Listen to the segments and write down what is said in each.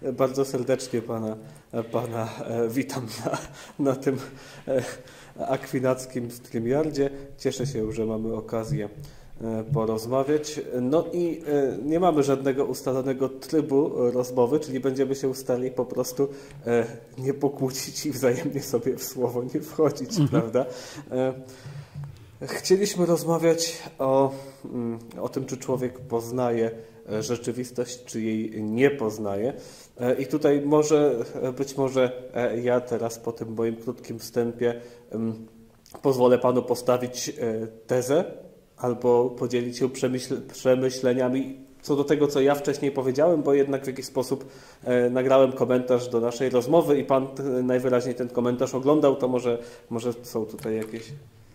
Bardzo serdecznie pana witam na tym akwinackim StreamYardzie. Cieszę się, że mamy okazję porozmawiać. No i nie mamy żadnego ustalonego trybu rozmowy, czyli będziemy się starali po prostu nie pokłócić i wzajemnie sobie w słowo nie wchodzić, prawda? Chcieliśmy rozmawiać o tym, czy człowiek poznaje rzeczywistość, czy jej nie poznaje. I tutaj być może ja teraz po tym moim krótkim wstępie pozwolę panu postawić tezę albo podzielić się przemyśleniami co do tego, co ja wcześniej powiedziałem, bo jednak w jakiś sposób nagrałem komentarz do naszej rozmowy i pan najwyraźniej ten komentarz oglądał, to może są tutaj jakieś...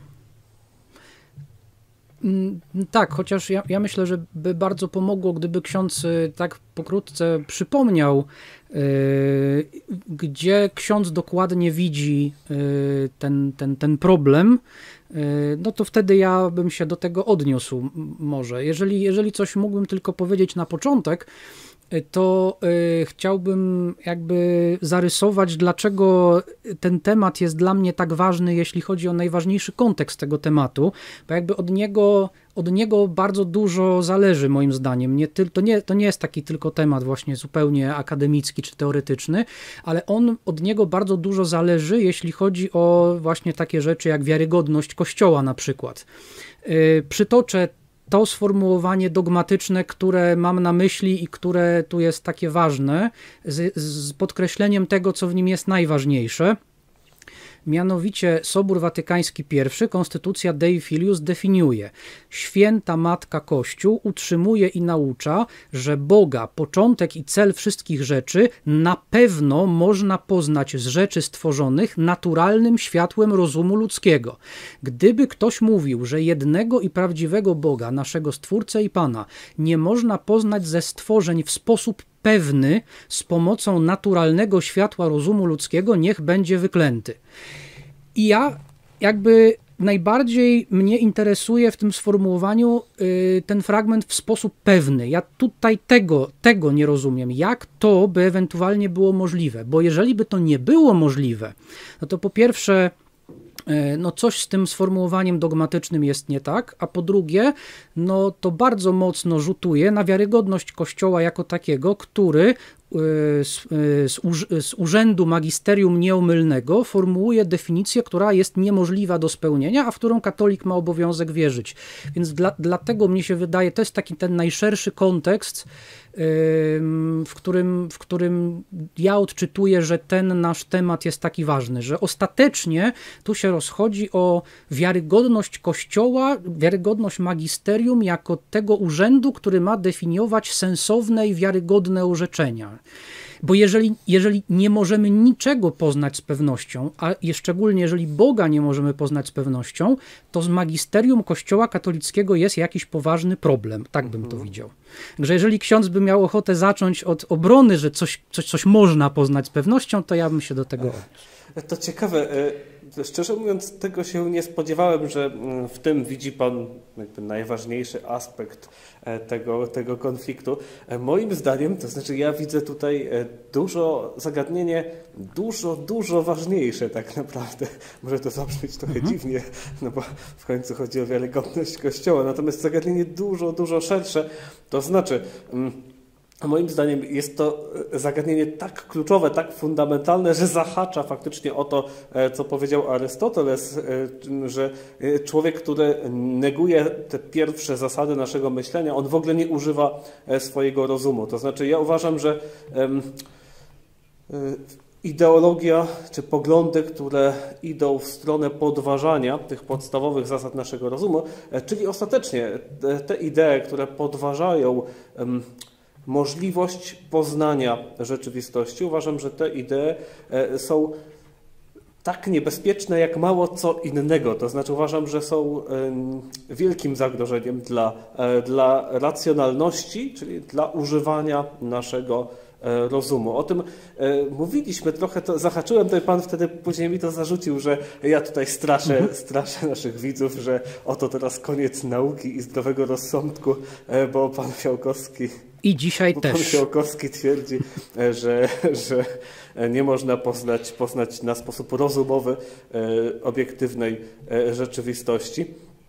Tak, chociaż ja myślę, że by bardzo pomogło, gdyby ksiądz tak pokrótce przypomniał, gdzie ksiądz dokładnie widzi ten problem, no to wtedy ja bym się do tego odniósł może. Jeżeli coś mógłbym tylko powiedzieć na początek, to chciałbym jakby zarysować, dlaczego ten temat jest dla mnie tak ważny, jeśli chodzi o najważniejszy kontekst tego tematu, bo jakby od niego bardzo dużo zależy moim zdaniem. To nie jest taki tylko temat właśnie zupełnie akademicki czy teoretyczny, ale od niego bardzo dużo zależy, jeśli chodzi o właśnie takie rzeczy jak wiarygodność Kościoła na przykład. Przytoczę to sformułowanie dogmatyczne, które mam na myśli i które tu jest takie ważne, z podkreśleniem tego, co w nim jest najważniejsze. Mianowicie Sobór Watykański I, Konstytucja Dei Filius definiuje: Święta Matka Kościół utrzymuje i naucza, że Boga, początek i cel wszystkich rzeczy, na pewno można poznać z rzeczy stworzonych naturalnym światłem rozumu ludzkiego. Gdyby ktoś mówił, że jednego i prawdziwego Boga, naszego Stwórcę i Pana, nie można poznać ze stworzeń w sposób pewny z pomocą naturalnego światła rozumu ludzkiego, niech będzie wyklęty. I ja jakby najbardziej mnie interesuje w tym sformułowaniu ten fragment w sposób pewny. Ja tutaj tego nie rozumiem. Jak to by ewentualnie było możliwe? Bo jeżeli by to nie było możliwe, no to po pierwsze no coś z tym sformułowaniem dogmatycznym jest nie tak, a po drugie, no to bardzo mocno rzutuje na wiarygodność Kościoła jako takiego, który z urzędu magisterium nieomylnego formułuje definicję, która jest niemożliwa do spełnienia, a w którą katolik ma obowiązek wierzyć. Więc dlatego mnie się wydaje, to jest taki ten najszerszy kontekst, w którym ja odczytuję, że ten nasz temat jest taki ważny, że ostatecznie tu się rozchodzi o wiarygodność Kościoła, wiarygodność magisterium jako tego urzędu, który ma definiować sensowne i wiarygodne orzeczenia. Bo jeżeli nie możemy niczego poznać z pewnością, a szczególnie jeżeli Boga nie możemy poznać z pewnością, to z magisterium Kościoła katolickiego jest jakiś poważny problem. Tak bym to widział. Także jeżeli ksiądz by miał ochotę zacząć od obrony, że coś można poznać z pewnością, to ja bym się do tego odniósł. To ciekawe. Szczerze mówiąc, tego się nie spodziewałem, że w tym widzi pan jakby najważniejszy aspekt tego konfliktu. Moim zdaniem, to znaczy ja widzę tutaj zagadnienie dużo ważniejsze tak naprawdę. Może to zabrzmieć trochę dziwnie, no bo w końcu chodzi o wiarygodność Kościoła, natomiast zagadnienie dużo szersze, to znaczy... Moim zdaniem jest to zagadnienie tak kluczowe, tak fundamentalne, że zahacza faktycznie o to, co powiedział Arystoteles, że człowiek, który neguje te pierwsze zasady naszego myślenia, on w ogóle nie używa swojego rozumu. To znaczy ja uważam, że ideologia czy poglądy, które idą w stronę podważania tych podstawowych zasad naszego rozumu, czyli ostatecznie te idee, które podważają możliwość poznania rzeczywistości. Uważam, że te idee są tak niebezpieczne jak mało co innego. To znaczy uważam, że są wielkim zagrożeniem dla racjonalności, czyli dla używania naszego rozumu. O tym mówiliśmy trochę, to zahaczyłem, to pan wtedy później mi to zarzucił, że ja tutaj straszę naszych widzów, że oto teraz koniec nauki i zdrowego rozsądku, bo pan Fiałkowski I dzisiaj Pan też. Fiałkowski twierdzi, że nie można poznać na sposób rozumowy obiektywnej rzeczywistości.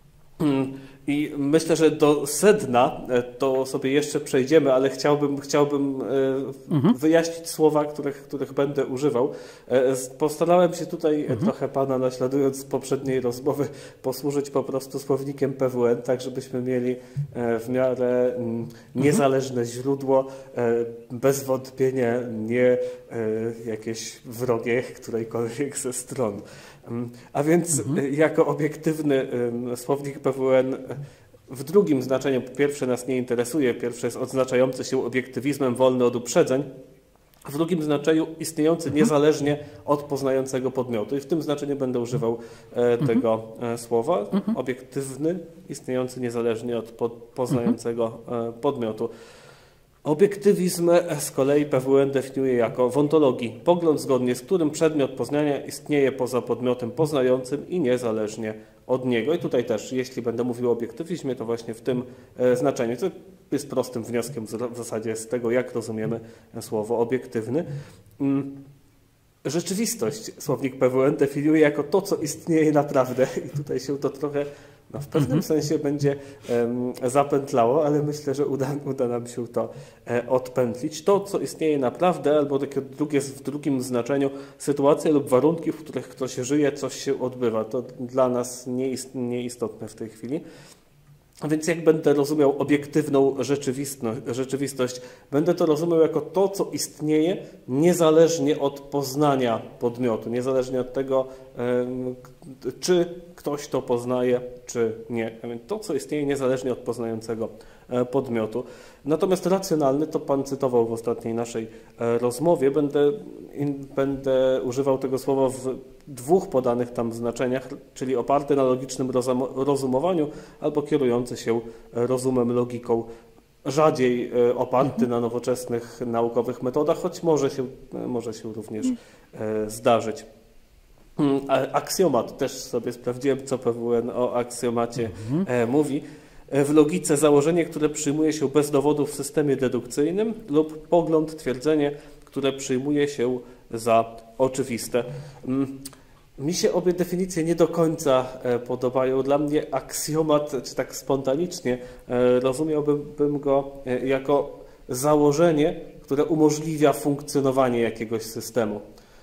I myślę, że do sedna to sobie jeszcze przejdziemy, ale chciałbym wyjaśnić słowa, których będę używał. Postarałem się tutaj trochę Pana, naśladując z poprzedniej rozmowy, posłużyć po prostu słownikiem PWN, tak żebyśmy mieli w miarę niezależne źródło, bez wątpienia nie jakieś wrogie którejkolwiek ze stron. A więc jako obiektywny słownik PWN w drugim znaczeniu, pierwsze nas nie interesuje, pierwsze jest odznaczający się obiektywizmem wolny od uprzedzeń, w drugim znaczeniu istniejący niezależnie od poznającego podmiotu. I w tym znaczeniu będę używał tego słowa. Obiektywny, istniejący niezależnie od poznającego podmiotu. Obiektywizm z kolei PWN definiuje jako w ontologii pogląd, zgodnie z którym przedmiot poznania istnieje poza podmiotem poznającym i niezależnie od niego. I tutaj też, jeśli będę mówił o obiektywizmie, to właśnie w tym znaczeniu, co jest prostym wnioskiem w zasadzie z tego, jak rozumiemy słowo obiektywny. Rzeczywistość słownik PWN definiuje jako to, co istnieje naprawdę. I tutaj się to trochę w pewnym sensie będzie zapętlało, ale myślę, że uda nam się to odpętlić. To, co istnieje naprawdę, albo takie w drugim znaczeniu, sytuacje lub warunki, w których ktoś żyje, coś się odbywa. To dla nas nieistotne w tej chwili. A więc jak będę rozumiał obiektywną rzeczywistość, będę to rozumiał jako to, co istnieje niezależnie od poznania podmiotu, niezależnie od tego, czy ktoś to poznaje, czy nie. A więc to, co istnieje niezależnie od poznającego podmiotu. Natomiast racjonalny, to Pan cytował w ostatniej naszej rozmowie, będę używał tego słowa w dwóch podanych tam znaczeniach, czyli oparty na logicznym rozumowaniu albo kierujący się rozumem, logiką, rzadziej oparty na nowoczesnych naukowych metodach, choć może się również zdarzyć. Aksjomat, też sobie sprawdziłem, co PWN o aksjomacie mówi. W logice założenie, które przyjmuje się bez dowodów w systemie dedukcyjnym lub pogląd, twierdzenie, które przyjmuje się za oczywiste. Mi się obie definicje nie do końca podobają. Dla mnie aksjomat, czy tak spontanicznie, rozumiałbym go jako założenie, które umożliwia funkcjonowanie jakiegoś systemu.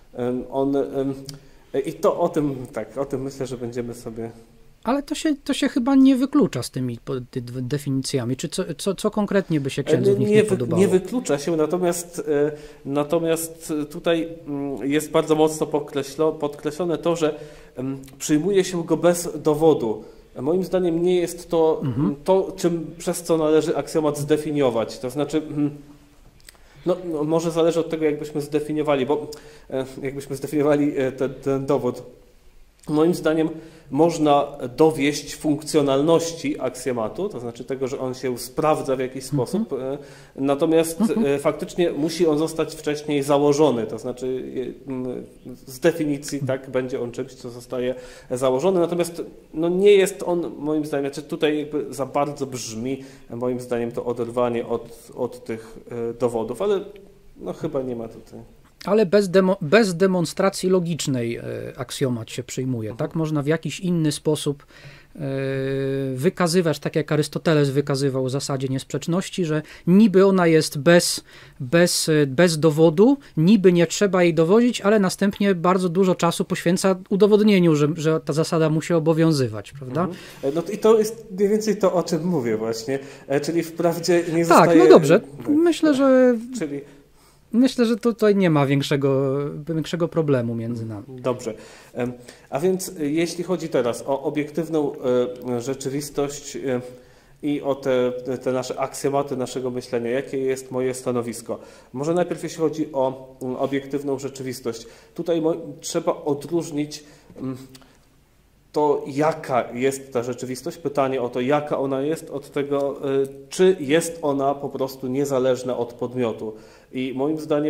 I to o tym myślę, że będziemy sobie... Ale to się chyba nie wyklucza z tymi definicjami. Czy co konkretnie by się księdzu w nich nie podobało? Nie wyklucza się, natomiast tutaj jest bardzo mocno podkreślone to, że przyjmuje się go bez dowodu. Moim zdaniem nie jest to przez co należy aksjomat zdefiniować. To znaczy... No, może zależy od tego, jakbyśmy zdefiniowali, bo jakbyśmy zdefiniowali ten dowód. Moim zdaniem można dowieść funkcjonalności aksjomatu, to znaczy tego, że on się sprawdza w jakiś sposób, natomiast faktycznie musi on zostać wcześniej założony, to znaczy z definicji tak będzie on czymś, co zostaje założone, natomiast no, nie jest on moim zdaniem, znaczy tutaj jakby za bardzo brzmi moim zdaniem to oderwanie od tych dowodów, ale no, chyba nie ma tutaj. Ale bez demonstracji logicznej aksjomat się przyjmuje, tak? Można w jakiś inny sposób wykazywać, tak jak Arystoteles wykazywał w zasadzie niesprzeczności, że niby ona jest bez dowodu, niby nie trzeba jej dowodzić, ale następnie bardzo dużo czasu poświęca udowodnieniu, że ta zasada musi obowiązywać, prawda? No i to jest mniej więcej to, o czym mówię właśnie, czyli wprawdzie nie zostaje... Tak, no dobrze, Myślę, że tutaj nie ma większego problemu między nami. Dobrze. A więc jeśli chodzi teraz o obiektywną rzeczywistość i o te nasze aksjomaty naszego myślenia, jakie jest moje stanowisko? Może najpierw jeśli chodzi o obiektywną rzeczywistość. Tutaj trzeba odróżnić to, jaka jest ta rzeczywistość, pytanie o to, jaka ona jest, od tego, czy jest ona po prostu niezależna od podmiotu. I moim zdaniem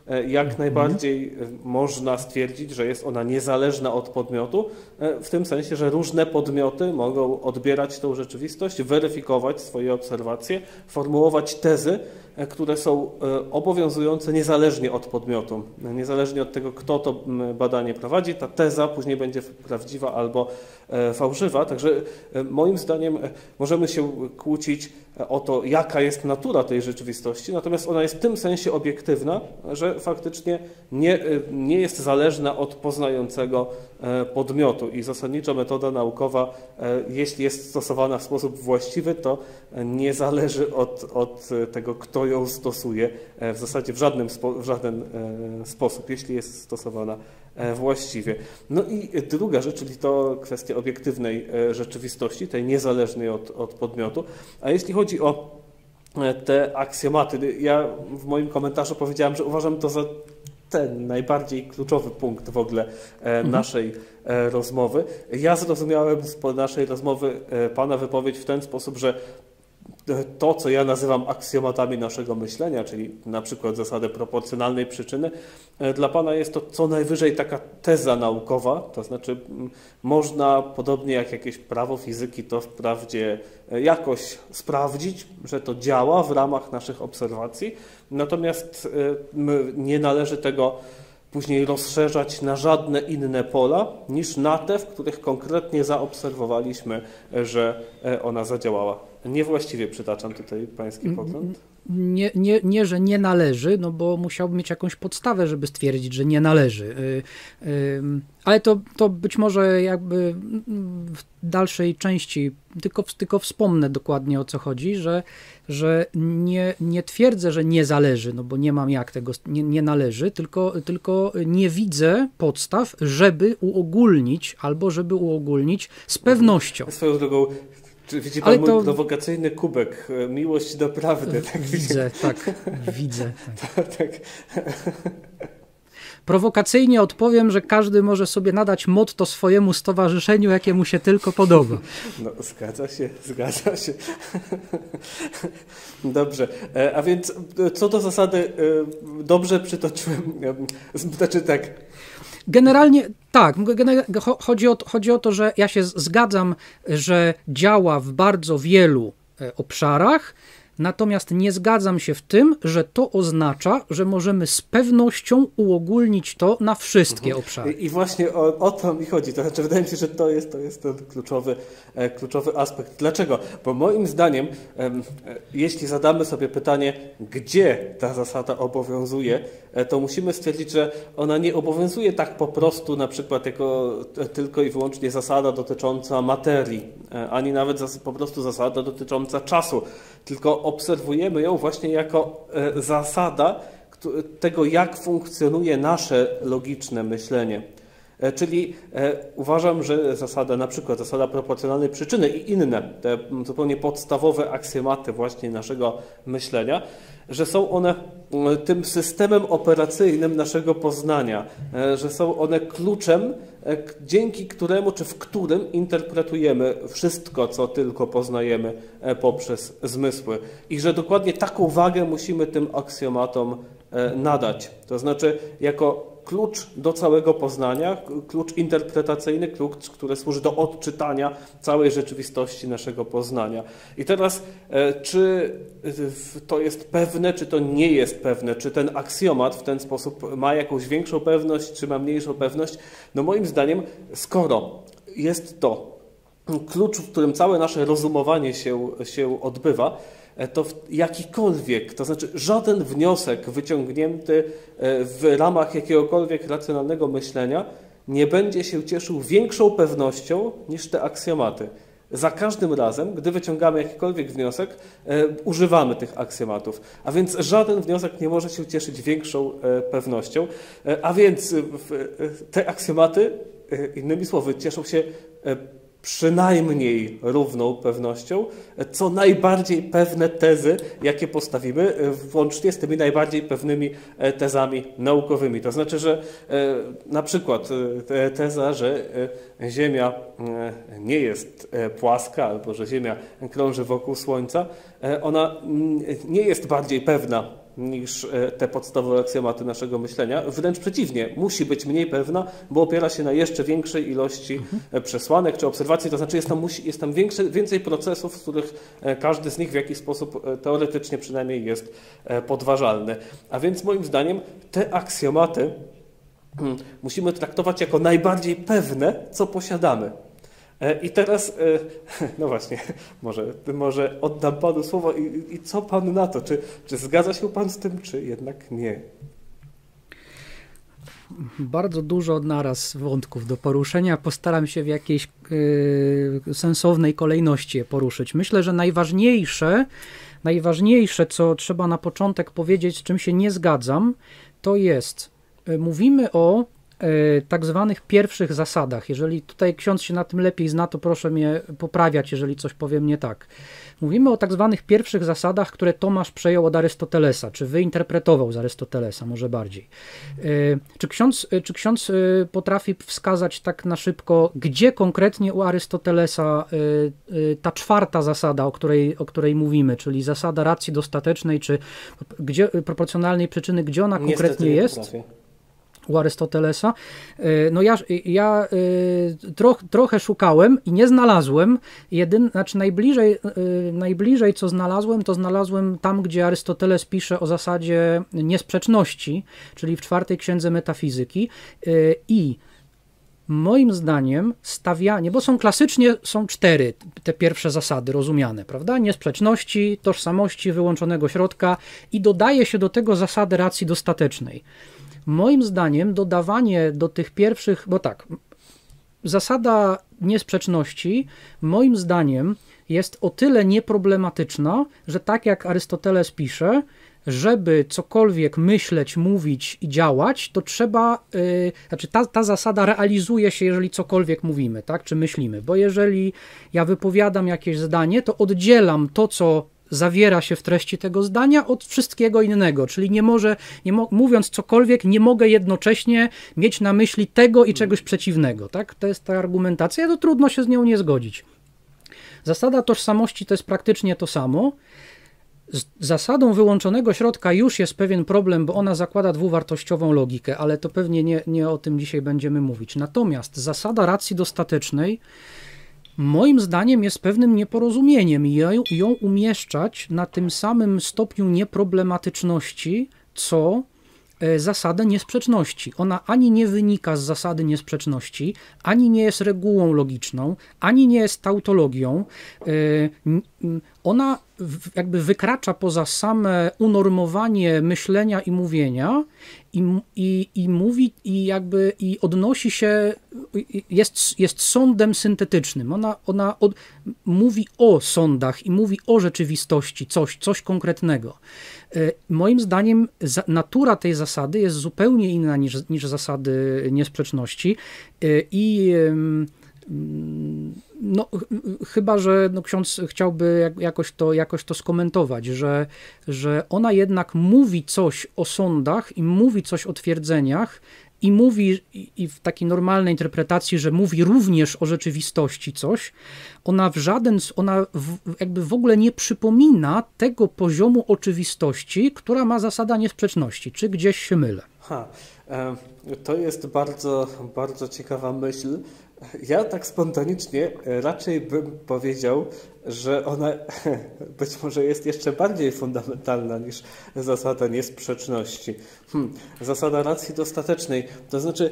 jak najbardziej można stwierdzić, że jest ona niezależna od podmiotu, w tym sensie, że różne podmioty mogą odbierać tą rzeczywistość, weryfikować swoje obserwacje, formułować tezy, które są obowiązujące niezależnie od podmiotu, niezależnie od tego, kto to badanie prowadzi. Ta teza później będzie prawdziwa albo fałszywa. Także moim zdaniem możemy się kłócić o to, jaka jest natura tej rzeczywistości, natomiast ona jest w tym sensie obiektywna, że faktycznie nie jest zależna od poznającego podmiotu i zasadnicza metoda naukowa, jeśli jest stosowana w sposób właściwy, to nie zależy od tego, kto ją stosuje w zasadzie w żaden sposób, jeśli jest stosowana właściwie. No i druga rzecz, czyli to kwestia obiektywnej rzeczywistości, tej niezależnej od podmiotu. A jeśli chodzi o te aksjomaty, ja w moim komentarzu powiedziałem, że uważam to za ten najbardziej kluczowy punkt w ogóle naszej rozmowy. Ja zrozumiałem z naszej rozmowy Pana wypowiedź w ten sposób, że to, co ja nazywam aksjomatami naszego myślenia, czyli na przykład zasadę proporcjonalnej przyczyny, dla Pana jest to co najwyżej taka teza naukowa, to znaczy można, podobnie jak jakieś prawo fizyki, to wprawdzie jakoś sprawdzić, że to działa w ramach naszych obserwacji, natomiast nie należy tego później rozszerzać na żadne inne pola niż na te, w których konkretnie zaobserwowaliśmy, że ona zadziałała. Niewłaściwie przytaczam tutaj pański pogląd. Nie, że nie należy, no bo musiałby mieć jakąś podstawę, żeby stwierdzić, że nie należy. Ale to być może jakby w dalszej części, tylko wspomnę dokładnie, o co chodzi, że nie twierdzę, że nie zależy, no bo nie mam jak tego, nie należy, tylko nie widzę podstaw, żeby uogólnić albo żeby uogólnić z pewnością. Swoją drogą, czy widzi Pan mój prowokacyjny kubek? Miłość do prawdy. Tak widzę, tak, widzę. Tak. Prowokacyjnie odpowiem, że każdy może sobie nadać motto swojemu stowarzyszeniu, jakie mu się tylko podoba. No, zgadza się. Dobrze, a więc co do zasady dobrze przytoczyłem, znaczy tak. Generalnie tak, chodzi o to, że ja się zgadzam, że działa w bardzo wielu obszarach, natomiast nie zgadzam się w tym, że to oznacza, że możemy z pewnością uogólnić to na wszystkie obszary. I właśnie o to mi chodzi. To znaczy, wydaje mi się, że to jest ten kluczowy aspekt. Dlaczego? Bo moim zdaniem, jeśli zadamy sobie pytanie, gdzie ta zasada obowiązuje, to musimy stwierdzić, że ona nie obowiązuje tak po prostu na przykład jako tylko i wyłącznie zasada dotycząca materii, ani nawet po prostu zasada dotycząca czasu, tylko obserwujemy ją właśnie jako zasada tego, jak funkcjonuje nasze logiczne myślenie. Czyli uważam, że na przykład zasada proporcjonalnej przyczyny i inne, te zupełnie podstawowe aksjomaty właśnie naszego myślenia, że są one tym systemem operacyjnym naszego poznania, że są one kluczem, dzięki któremu czy w którym interpretujemy wszystko, co tylko poznajemy poprzez zmysły. I że dokładnie taką wagę musimy tym aksjomatom nadać. To znaczy jako klucz do całego poznania, klucz interpretacyjny, klucz, który służy do odczytania całej rzeczywistości naszego poznania. I teraz, czy to jest pewne, czy to nie jest pewne, czy ten aksjomat w ten sposób ma jakąś większą pewność, czy ma mniejszą pewność? No moim zdaniem, skoro jest to klucz, w którym całe nasze rozumowanie się odbywa, to jakikolwiek, to znaczy żaden wniosek wyciągnięty w ramach jakiegokolwiek racjonalnego myślenia nie będzie się cieszył większą pewnością niż te aksjomaty. Za każdym razem, gdy wyciągamy jakikolwiek wniosek, używamy tych aksjomatów. A więc żaden wniosek nie może się cieszyć większą pewnością. A więc te aksjomaty, innymi słowy, cieszą się przynajmniej równą pewnością, co najbardziej pewne tezy, jakie postawimy, włącznie z tymi najbardziej pewnymi tezami naukowymi. To znaczy, że na przykład teza, że Ziemia nie jest płaska albo że Ziemia krąży wokół Słońca, ona nie jest bardziej pewna niż te podstawowe aksjomaty naszego myślenia. Wręcz przeciwnie, musi być mniej pewna, bo opiera się na jeszcze większej ilości przesłanek czy obserwacji, to znaczy jest tam więcej procesów, z których każdy z nich w jakiś sposób teoretycznie przynajmniej jest podważalny. A więc moim zdaniem te aksjomaty musimy traktować jako najbardziej pewne, co posiadamy. I teraz, no właśnie, może oddam Panu słowo i co Pan na to? Czy zgadza się Pan z tym, czy jednak nie? Bardzo dużo naraz wątków do poruszenia. Postaram się w jakiejś sensownej kolejności je poruszyć. Myślę, że najważniejsze, co trzeba na początek powiedzieć, z czym się nie zgadzam, to jest, mówimy o tak zwanych pierwszych zasadach. Jeżeli tutaj ksiądz się na tym lepiej zna, to proszę mnie poprawiać, jeżeli coś powiem nie tak. Mówimy o tak zwanych pierwszych zasadach, które Tomasz przejął od Arystotelesa, czy wyinterpretował z Arystotelesa, może bardziej. Czy ksiądz potrafi wskazać tak na szybko, gdzie konkretnie u Arystotelesa ta czwarta zasada, o której mówimy, czyli zasada racji dostatecznej, czy gdzie, proporcjonalnej przyczyny, gdzie ona konkretnie jest? U Arystotelesa. No ja trochę szukałem i nie znalazłem. Najbliżej co znalazłem, to znalazłem tam, gdzie Arystoteles pisze o zasadzie niesprzeczności, czyli w czwartej księdze metafizyki. I moim zdaniem stawianie, bo klasycznie są 4 te pierwsze zasady rozumiane, prawda? Niesprzeczności, tożsamości, wyłączonego środka i dodaje się do tego zasady racji dostatecznej. Moim zdaniem dodawanie do tych pierwszych, bo tak, zasada niesprzeczności moim zdaniem jest o tyle nieproblematyczna, że tak jak Arystoteles pisze, żeby cokolwiek myśleć, mówić i działać, to trzeba, ta zasada realizuje się, jeżeli cokolwiek mówimy, tak, czy myślimy, bo jeżeli ja wypowiadam jakieś zdanie, to oddzielam to, co zawiera się w treści tego zdania od wszystkiego innego, czyli mówiąc cokolwiek, nie mogę jednocześnie mieć na myśli tego i czegoś przeciwnego, tak? To jest ta argumentacja, to trudno się z nią nie zgodzić. Zasada tożsamości to jest praktycznie to samo. Z zasadą wyłączonego środka już jest pewien problem, bo ona zakłada dwuwartościową logikę, ale to pewnie nie o tym dzisiaj będziemy mówić. Natomiast zasada racji dostatecznej moim zdaniem jest pewnym nieporozumieniem i ją umieszczać na tym samym stopniu nieproblematyczności, co zasadę niesprzeczności. Ona ani nie wynika z zasady niesprzeczności, ani nie jest regułą logiczną, ani nie jest tautologią. Ona jakby wykracza poza same unormowanie myślenia i mówienia i mówi i odnosi się, jest sądem syntetycznym. Ona mówi o sądach i mówi o rzeczywistości, coś konkretnego. Moim zdaniem natura tej zasady jest zupełnie inna niż zasady niesprzeczności i no, chyba że ksiądz chciałby jakoś to skomentować, że ona jednak mówi coś o sądach i mówi coś o twierdzeniach i mówi i w takiej normalnej interpretacji, że mówi również o rzeczywistości coś, ona jakby w ogóle nie przypomina tego poziomu oczywistości, która ma zasada niesprzeczności. Czy gdzieś się mylę? To jest bardzo, bardzo ciekawa myśl. Ja tak spontanicznie raczej bym powiedział, że ona być może jest jeszcze bardziej fundamentalna niż zasada niesprzeczności. Zasada racji dostatecznej, to znaczy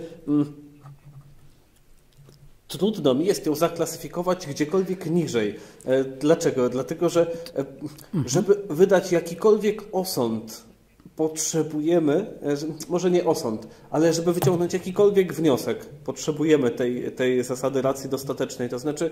trudno mi jest ją zaklasyfikować gdziekolwiek niżej. Dlaczego? Dlatego, że żeby wydać jakikolwiek osąd, potrzebujemy, może nie osąd, ale żeby wyciągnąć jakikolwiek wniosek, potrzebujemy tej zasady racji dostatecznej. To znaczy,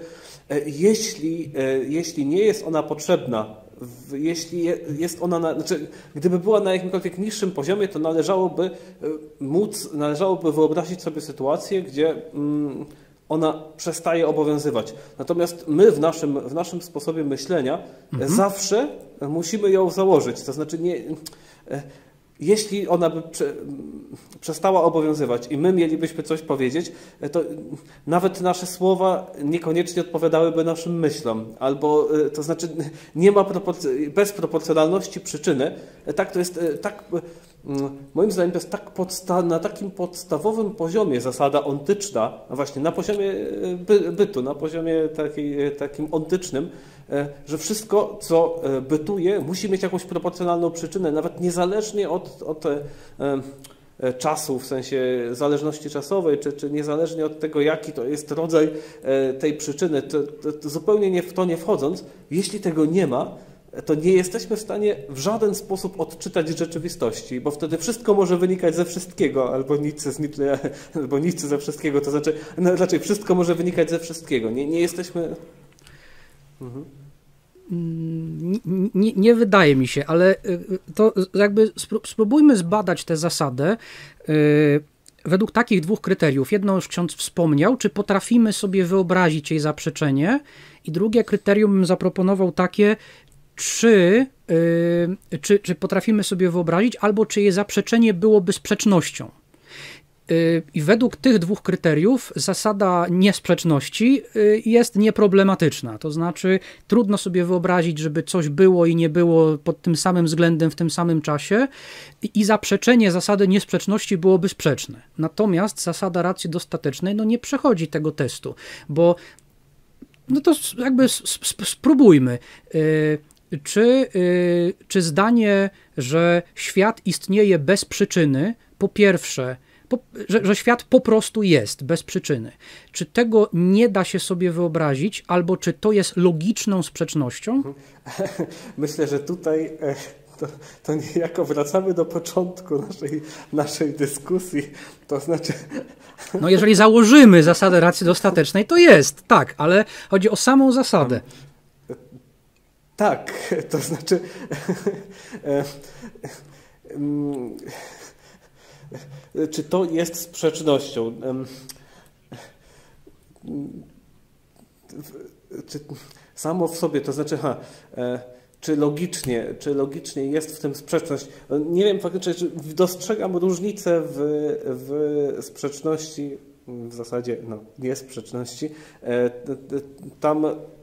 jeśli nie jest ona potrzebna, jeśli jest ona, gdyby była na jakimkolwiek niższym poziomie, to należałoby wyobrazić sobie sytuację, gdzie ona przestaje obowiązywać. Natomiast my w naszym sposobie myślenia zawsze musimy ją założyć. To znaczy jeśli ona by przestała obowiązywać i my mielibyśmy coś powiedzieć, to nawet nasze słowa niekoniecznie odpowiadałyby naszym myślom. Albo, to znaczy, nie ma bez proporcjonalności przyczyny. Tak, to jest tak, moim zdaniem, to jest tak na takim podstawowym poziomie zasada ontyczna, a właśnie na poziomie bytu, na poziomie takim ontycznym, że wszystko, co bytuje, musi mieć jakąś proporcjonalną przyczynę, nawet niezależnie od czasu, w sensie zależności czasowej, czy niezależnie od tego, jaki to jest rodzaj tej przyczyny, to zupełnie w to nie wchodząc, jeśli tego nie ma, to nie jesteśmy w stanie w żaden sposób odczytać rzeczywistości, bo wtedy wszystko może wynikać ze wszystkiego, albo nic ze wszystkiego, to znaczy, no, raczej wszystko może wynikać ze wszystkiego. Nie jesteśmy... Mhm. Nie wydaje mi się, ale to jakby spróbujmy zbadać tę zasadę według takich dwóch kryteriów. Jedno już ksiądz wspomniał, czy potrafimy sobie wyobrazić jej zaprzeczenie, i drugie kryterium bym zaproponował takie, czy potrafimy sobie wyobrazić, albo czy jej zaprzeczenie byłoby sprzecznością. I według tych dwóch kryteriów zasada niesprzeczności jest nieproblematyczna. To znaczy trudno sobie wyobrazić, żeby coś było i nie było pod tym samym względem w tym samym czasie, i zaprzeczenie zasady niesprzeczności byłoby sprzeczne. Natomiast zasada racji dostatecznej nie przechodzi tego testu, bo no to jakby spróbujmy. Czy zdanie, że świat istnieje bez przyczyny, po pierwsze, że świat po prostu jest bez przyczyny, czy tego nie da się sobie wyobrazić, albo czy to jest logiczną sprzecznością? Myślę, że tutaj to niejako wracamy do początku naszej dyskusji, to znaczy... No jeżeli założymy zasadę racji dostatecznej, to jest, tak, ale chodzi o samą zasadę. Tak, to znaczy... Czy to jest sprzecznością? Czy samo w sobie, to znaczy, czy logicznie jest w tym sprzeczność? Nie wiem faktycznie, czy dostrzegam różnicę w sprzeczności, w zasadzie niesprzeczności. Tam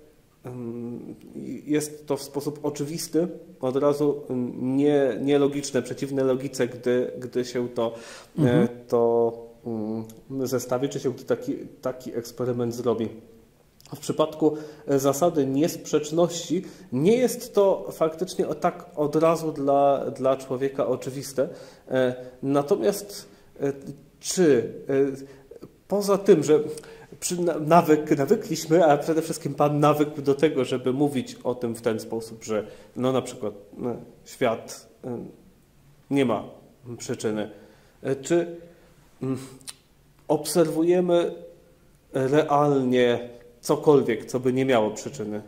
jest to w sposób oczywisty, od razu nielogiczne, przeciwne logice, gdy się to zestawi, czy się taki eksperyment zrobi. W przypadku zasady niesprzeczności nie jest to faktycznie tak od razu dla człowieka oczywiste. Natomiast czy poza tym, że nawykliśmy, a przede wszystkim Pan nawykł do tego, żeby mówić o tym w ten sposób, że na przykład świat nie ma przyczyny. Czy obserwujemy realnie cokolwiek, co by nie miało przyczyny?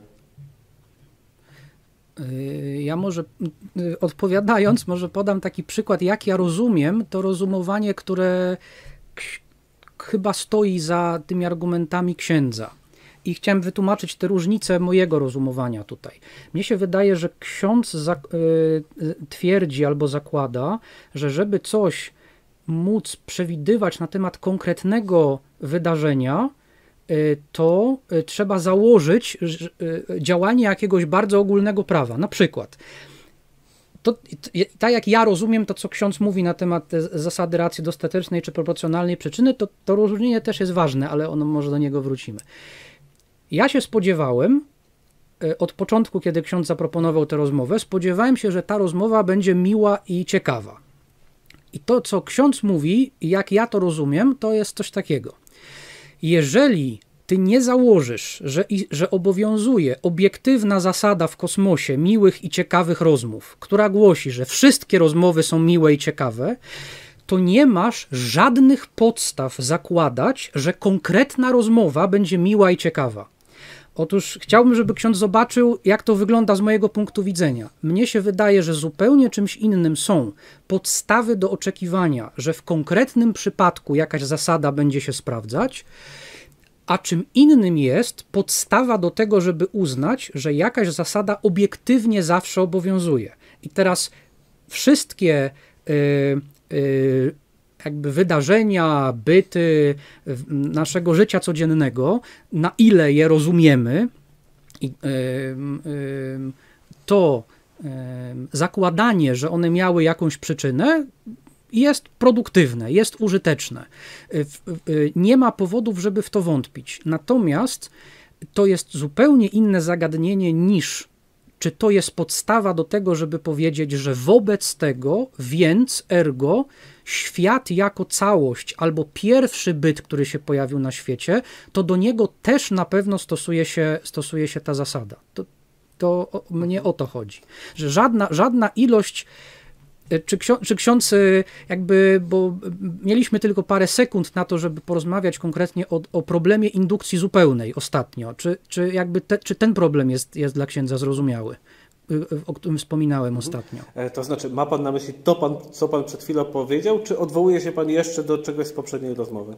Ja może odpowiadając, może podam taki przykład, jak ja rozumiem to rozumowanie, które chyba stoi za tymi argumentami księdza. I chciałem wytłumaczyć te różnice mojego rozumowania tutaj. Mnie się wydaje, że ksiądz twierdzi albo zakłada, że żeby coś móc przewidywać na temat konkretnego wydarzenia, to trzeba założyć działanie jakiegoś bardzo ogólnego prawa. Na przykład, tak jak ja rozumiem to, co ksiądz mówi na temat zasady racji dostatecznej czy proporcjonalnej przyczyny, to rozróżnienie też jest ważne, ale może do niego wrócimy. Ja się spodziewałem, od początku, kiedy ksiądz zaproponował tę rozmowę, spodziewałem się, że ta rozmowa będzie miła i ciekawa. I to, co ksiądz mówi, jak ja to rozumiem, to jest coś takiego. Jeżeli ty nie założysz, że obowiązuje obiektywna zasada w kosmosie miłych i ciekawych rozmów, która głosi, że wszystkie rozmowy są miłe i ciekawe, to nie masz żadnych podstaw zakładać, że konkretna rozmowa będzie miła i ciekawa. Otóż chciałbym, żeby ksiądz zobaczył, jak to wygląda z mojego punktu widzenia. Mnie się wydaje, że zupełnie czymś innym są podstawy do oczekiwania, że w konkretnym przypadku jakaś zasada będzie się sprawdzać, a czym innym jest podstawa do tego, żeby uznać, że jakaś zasada obiektywnie zawsze obowiązuje. I teraz wszystkie jakby wydarzenia, byty naszego życia codziennego, na ile je rozumiemy, to zakładanie, że one miały jakąś przyczynę, jest produktywne, jest użyteczne. Nie ma powodów, żeby w to wątpić. Natomiast to jest zupełnie inne zagadnienie niż czy to jest podstawa do tego, żeby powiedzieć, że wobec tego, więc ergo, świat jako całość albo pierwszy byt, który się pojawił na świecie, to do niego też na pewno stosuje się ta zasada. To mnie o to chodzi. Że żadna ilość, czy ksiądz jakby, bo mieliśmy tylko parę sekund na to, żeby porozmawiać konkretnie o problemie indukcji zupełnej ostatnio. Czy ten problem jest dla księdza zrozumiały, o którym wspominałem ostatnio? To znaczy, ma pan na myśli co pan przed chwilą powiedział, czy odwołuje się pan jeszcze do czegoś z poprzedniej rozmowy?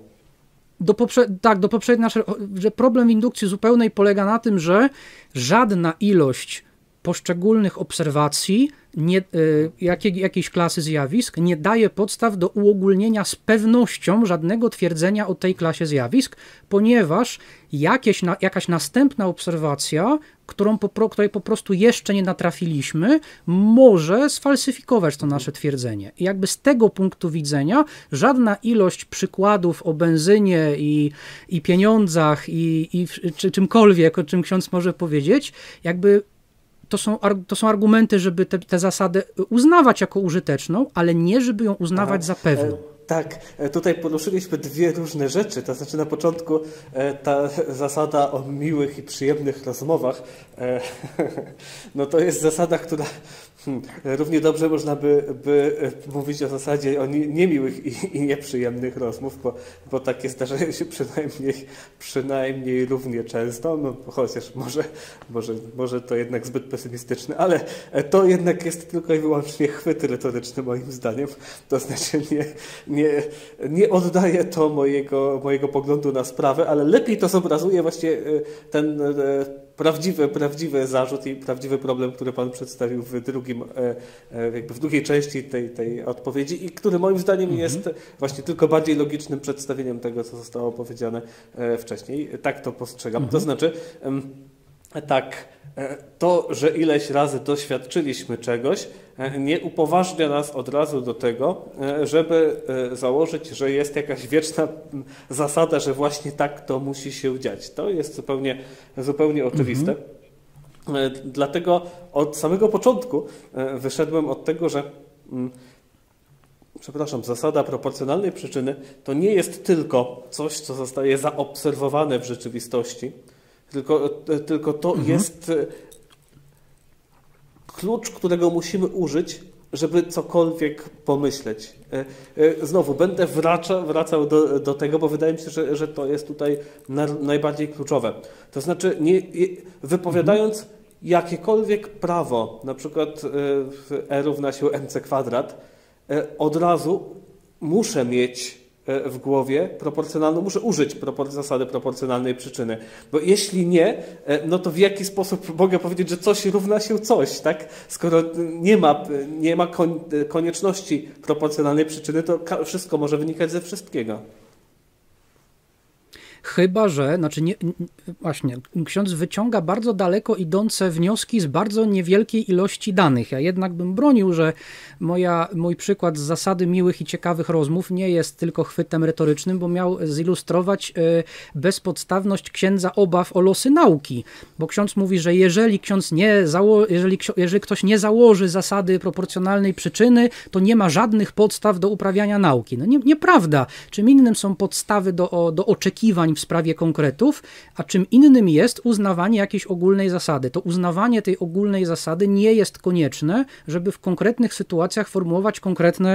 Do poprzedniej że problem indukcji zupełnej polega na tym, że żadna ilość poszczególnych obserwacji jakiejś klasy zjawisk nie daje podstaw do uogólnienia z pewnością żadnego twierdzenia o tej klasie zjawisk, ponieważ jakaś następna obserwacja, której po prostu jeszcze nie natrafiliśmy, może sfalsyfikować to nasze twierdzenie. I jakby z tego punktu widzenia żadna ilość przykładów o benzynie i pieniądzach czy czymkolwiek, o czym ksiądz może powiedzieć, jakby to są argumenty, żeby tę zasadę uznawać jako użyteczną, ale nie, żeby ją uznawać za pewną. Tak, tutaj poruszyliśmy dwie różne rzeczy. To znaczy na początku ta zasada o miłych i przyjemnych rozmowach, no to jest zasada, która równie dobrze można by mówić o zasadzie o niemiłych i nieprzyjemnych rozmów, bo takie zdarzają się przynajmniej równie często, no chociaż może to jednak zbyt pesymistyczne, ale to jednak jest tylko i wyłącznie chwyt retoryczny moim zdaniem. To znaczy nie oddaje to mojego poglądu na sprawę, ale lepiej to zobrazuje właśnie ten prawdziwy zarzut i prawdziwy problem, który pan przedstawił w drugiej części tej odpowiedzi i który moim zdaniem jest właśnie tylko bardziej logicznym przedstawieniem tego, co zostało powiedziane wcześniej. Tak to postrzegam. To znaczy, tak, to, że ileś razy doświadczyliśmy czegoś, nie upoważnia nas od razu do tego, żeby założyć, że jest jakaś wieczna zasada, że właśnie tak to musi się dziać. To jest zupełnie oczywiste. Dlatego od samego początku wyszedłem od tego, że zasada proporcjonalnej przyczyny to nie jest tylko coś, co zostaje zaobserwowane w rzeczywistości, tylko to jest klucz, którego musimy użyć, żeby cokolwiek pomyśleć. Znowu, będę wracał do tego, bo wydaje mi się, że to jest tutaj najbardziej kluczowe. To znaczy, wypowiadając jakiekolwiek prawo, na przykład E równa się mc kwadrat, od razu muszę mieć w głowie muszę użyć zasady proporcjonalnej przyczyny. Bo jeśli nie, no to w jaki sposób mogę powiedzieć, że coś równa się coś, tak? Skoro nie ma konieczności proporcjonalnej przyczyny, to wszystko może wynikać ze wszystkiego. Chyba że, właśnie, ksiądz wyciąga bardzo daleko idące wnioski z bardzo niewielkiej ilości danych. Ja jednak bym bronił, że mój przykład z zasady miłych i ciekawych rozmów nie jest tylko chwytem retorycznym, bo miał zilustrować bezpodstawność księdza obaw o losy nauki. Bo ksiądz mówi, że jeżeli ktoś nie założy zasady proporcjonalnej przyczyny, to nie ma żadnych podstaw do uprawiania nauki. No nieprawda. Czym innym są podstawy do oczekiwań w sprawie konkretów, a czym innym jest uznawanie jakiejś ogólnej zasady. To uznawanie tej ogólnej zasady nie jest konieczne, żeby w konkretnych sytuacjach formułować konkretne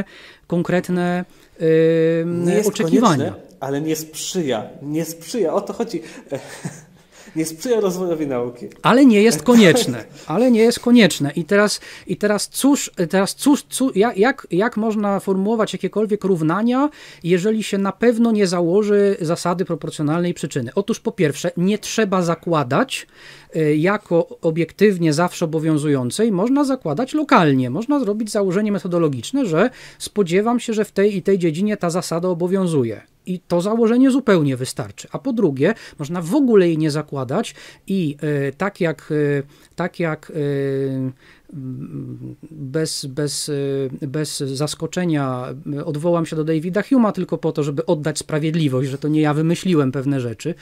nie jest oczekiwania. Konieczne, ale nie sprzyja. O to chodzi. nie sprzyja rozwojowi nauki. Ale nie jest konieczne. Ale nie jest konieczne. I teraz cóż, jak można formułować jakiekolwiek równania, jeżeli się na pewno nie założy zasady proporcjonalnej przyczyny? Otóż po pierwsze, nie trzeba zakładać jako obiektywnie zawsze obowiązującej, można zakładać lokalnie. Można zrobić założenie metodologiczne, że spodziewam się, że w tej i tej dziedzinie ta zasada obowiązuje. I to założenie zupełnie wystarczy. A po drugie, można w ogóle jej nie zakładać i tak jak bez zaskoczenia odwołam się do Davida Hume'a tylko po to, żeby oddać sprawiedliwość, że to nie ja wymyśliłem pewne rzeczy.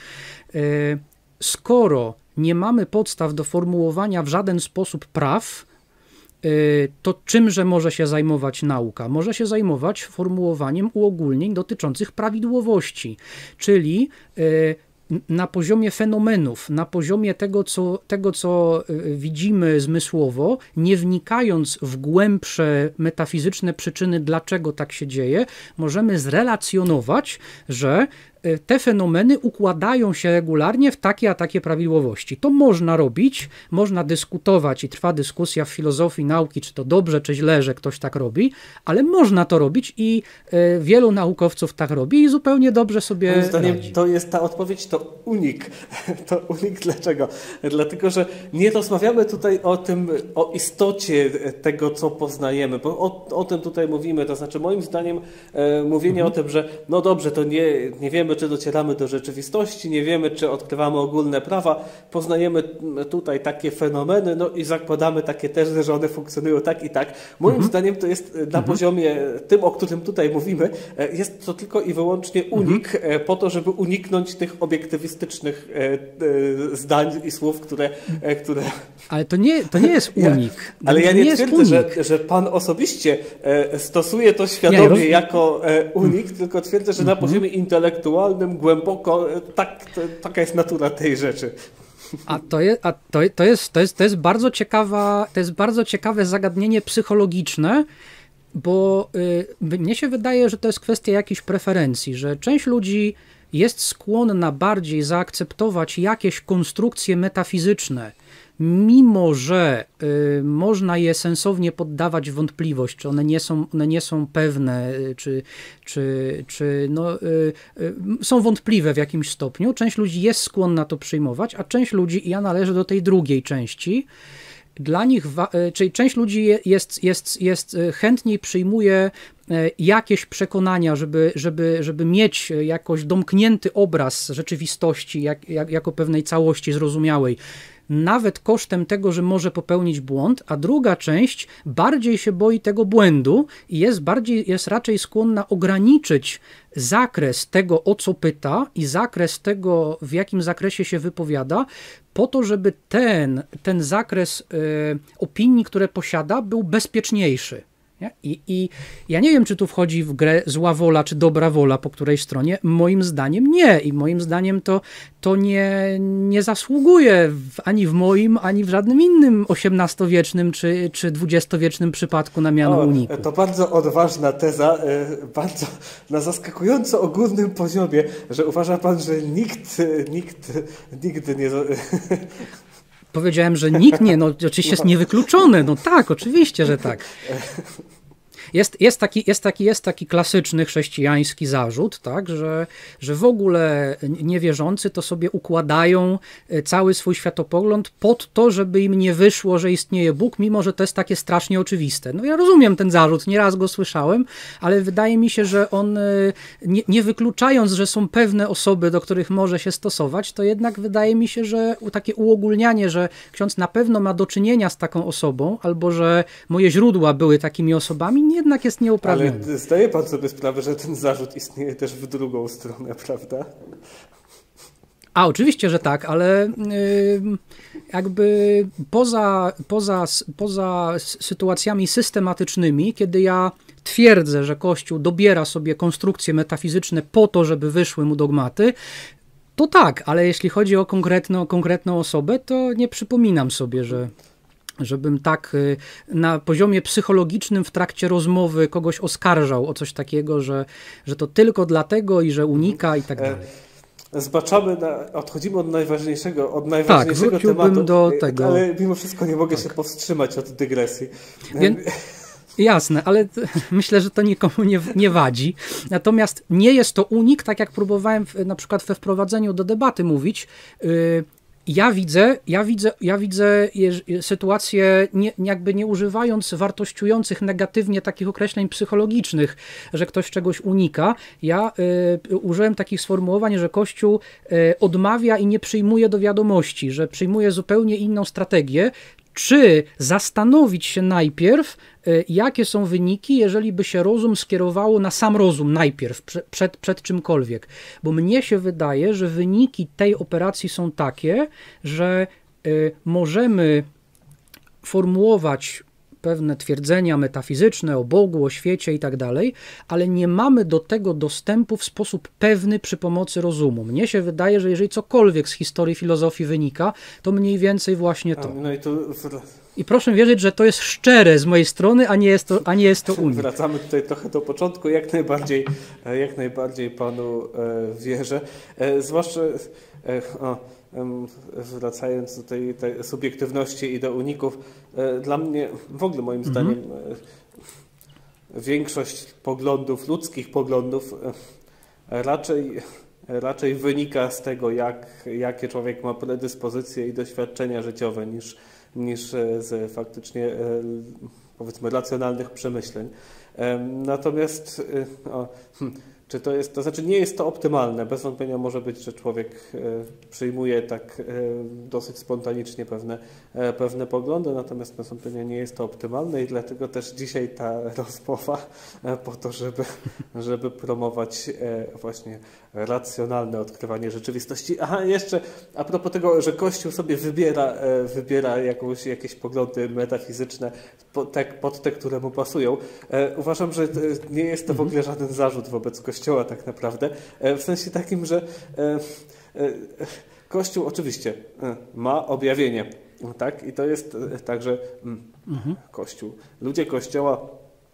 Skoro nie mamy podstaw do formułowania w żaden sposób praw, to czymże może się zajmować nauka? Może się zajmować formułowaniem uogólnień dotyczących prawidłowości, czyli na poziomie fenomenów, na poziomie tego, co widzimy zmysłowo, nie wnikając w głębsze metafizyczne przyczyny, dlaczego tak się dzieje, możemy zrelacjonować, że te fenomeny układają się regularnie w takie a takie prawidłowości. To można robić, można dyskutować i trwa dyskusja w filozofii nauki, czy to dobrze, czy źle, że ktoś tak robi, ale można to robić i wielu naukowców tak robi i zupełnie dobrze sobie moim zdaniem radzi. to jest ta odpowiedź, to unik. To unik dlaczego? Dlatego, że nie rozmawiamy tutaj o istocie tego, co poznajemy, bo o tym tutaj mówimy. To znaczy moim zdaniem mówienie o tym, że no dobrze, to nie wiemy, czy docieramy do rzeczywistości, nie wiemy, czy odkrywamy ogólne prawa, poznajemy tutaj takie fenomeny, no i zakładamy takie tezy, że one funkcjonują tak i tak. Moim zdaniem to jest na poziomie tym, o którym tutaj mówimy, jest to tylko i wyłącznie unik po to, żeby uniknąć tych obiektywistycznych zdań i słów, które... Ale to nie jest unik. Ale ja nie twierdzę, że pan osobiście stosuje to świadomie jako unik, tylko twierdzę, że na poziomie intelektualnym, głęboko, taka jest natura tej rzeczy. To jest bardzo ciekawe zagadnienie psychologiczne, bo mnie się wydaje, że to jest kwestia jakichś preferencji, że część ludzi jest skłonna bardziej zaakceptować jakieś konstrukcje metafizyczne, mimo że można je sensownie poddawać w wątpliwość, czy one nie są pewne, czy są wątpliwe w jakimś stopniu. Część ludzi jest skłonna to przyjmować, a część ludzi, i ja należę do tej drugiej części, dla nich, czyli część ludzi jest chętniej przyjmuje jakieś przekonania, żeby mieć jakoś domknięty obraz rzeczywistości jako pewnej całości zrozumiałej, nawet kosztem tego, że może popełnić błąd, a druga część bardziej się boi tego błędu i jest raczej skłonna ograniczyć zakres tego, o co pyta i zakres tego, w jakim zakresie się wypowiada, po to, żeby ten zakres opinii, które posiada, był bezpieczniejszy. I ja nie wiem, czy tu wchodzi w grę zła wola, czy dobra wola po której stronie. Moim zdaniem nie. I moim zdaniem to nie zasługuje ani w moim, ani w żadnym innym XVIII-wiecznym czy XX-wiecznym przypadku na miano uniku. To bardzo odważna teza, bardzo na zaskakująco ogólnym poziomie, że uważa pan, że nikt nigdy nie... Powiedziałem, że nikt nie, no oczywiście jest niewykluczone, no tak, oczywiście, że tak. Jest taki klasyczny chrześcijański zarzut, tak, że w ogóle niewierzący to sobie układają cały swój światopogląd pod to, żeby im nie wyszło, że istnieje Bóg, mimo że to jest takie strasznie oczywiste. No ja rozumiem ten zarzut, nieraz go słyszałem, ale wydaje mi się, że on, nie wykluczając, że są pewne osoby, do których może się stosować, to jednak wydaje mi się, że takie uogólnianie, że ksiądz na pewno ma do czynienia z taką osobą, albo że moje źródła były takimi osobami, jednak jest nieuprawniony. Ale zdaje pan sobie sprawę, że ten zarzut istnieje też w drugą stronę, prawda? A oczywiście, że tak, ale jakby poza sytuacjami systematycznymi, kiedy ja twierdzę, że Kościół dobiera sobie konstrukcje metafizyczne po to, żeby wyszły mu dogmaty, to tak, ale jeśli chodzi o konkretną osobę, to nie przypominam sobie, żebym tak na poziomie psychologicznym w trakcie rozmowy kogoś oskarżał o coś takiego, że to tylko dlatego i że unika i tak dalej. zbaczamy, odchodzimy od najważniejszego wróciłbym tematu, do tego. ale mimo wszystko nie mogę się powstrzymać od dygresji. Jasne, ale myślę, że to nikomu nie wadzi. Natomiast nie jest to unik, tak jak próbowałem na przykład we wprowadzeniu do debaty mówić. Ja widzę sytuację, jakby nie używając wartościujących negatywnie takich określeń psychologicznych, że ktoś czegoś unika. Ja użyłem takich sformułowań, że Kościół odmawia i nie przyjmuje do wiadomości, że przyjmuje zupełnie inną strategię. Czy zastanowić się najpierw, jakie są wyniki, jeżeli by się rozum skierowało na sam rozum najpierw, przed czymkolwiek. Bo mnie się wydaje, że wyniki tej operacji są takie, że możemy formułować pewne twierdzenia metafizyczne o Bogu, o świecie i tak dalej, ale nie mamy do tego dostępu w sposób pewny przy pomocy rozumu. Mnie się wydaje, że jeżeli cokolwiek z historii filozofii wynika, to mniej więcej właśnie to. I proszę wierzyć, że to jest szczere z mojej strony, a nie jest to unik. Wracamy tutaj trochę do początku, jak najbardziej panu wierzę. Zwłaszcza wracając do tej subiektywności i do uników, dla mnie, w ogóle moim zdaniem, większość poglądów, ludzkich poglądów raczej wynika z tego, jakie człowiek ma predyspozycje i doświadczenia życiowe, niż z faktycznie, powiedzmy, racjonalnych przemyśleń. Natomiast czy to znaczy nie jest to optymalne. Bez wątpienia może być, że człowiek przyjmuje tak dosyć spontanicznie pewne poglądy, natomiast bez wątpienia nie jest to optymalne i dlatego też dzisiaj ta rozmowa po to, żeby promować właśnie racjonalne odkrywanie rzeczywistości. Aha, jeszcze a propos tego, że Kościół sobie wybiera jakieś poglądy metafizyczne pod te, które mu pasują. Uważam, że nie jest to w ogóle żaden zarzut wobec Kościoła tak naprawdę. W sensie takim, że Kościół oczywiście ma objawienie. Tak? I to jest tak, że Kościół, ludzie Kościoła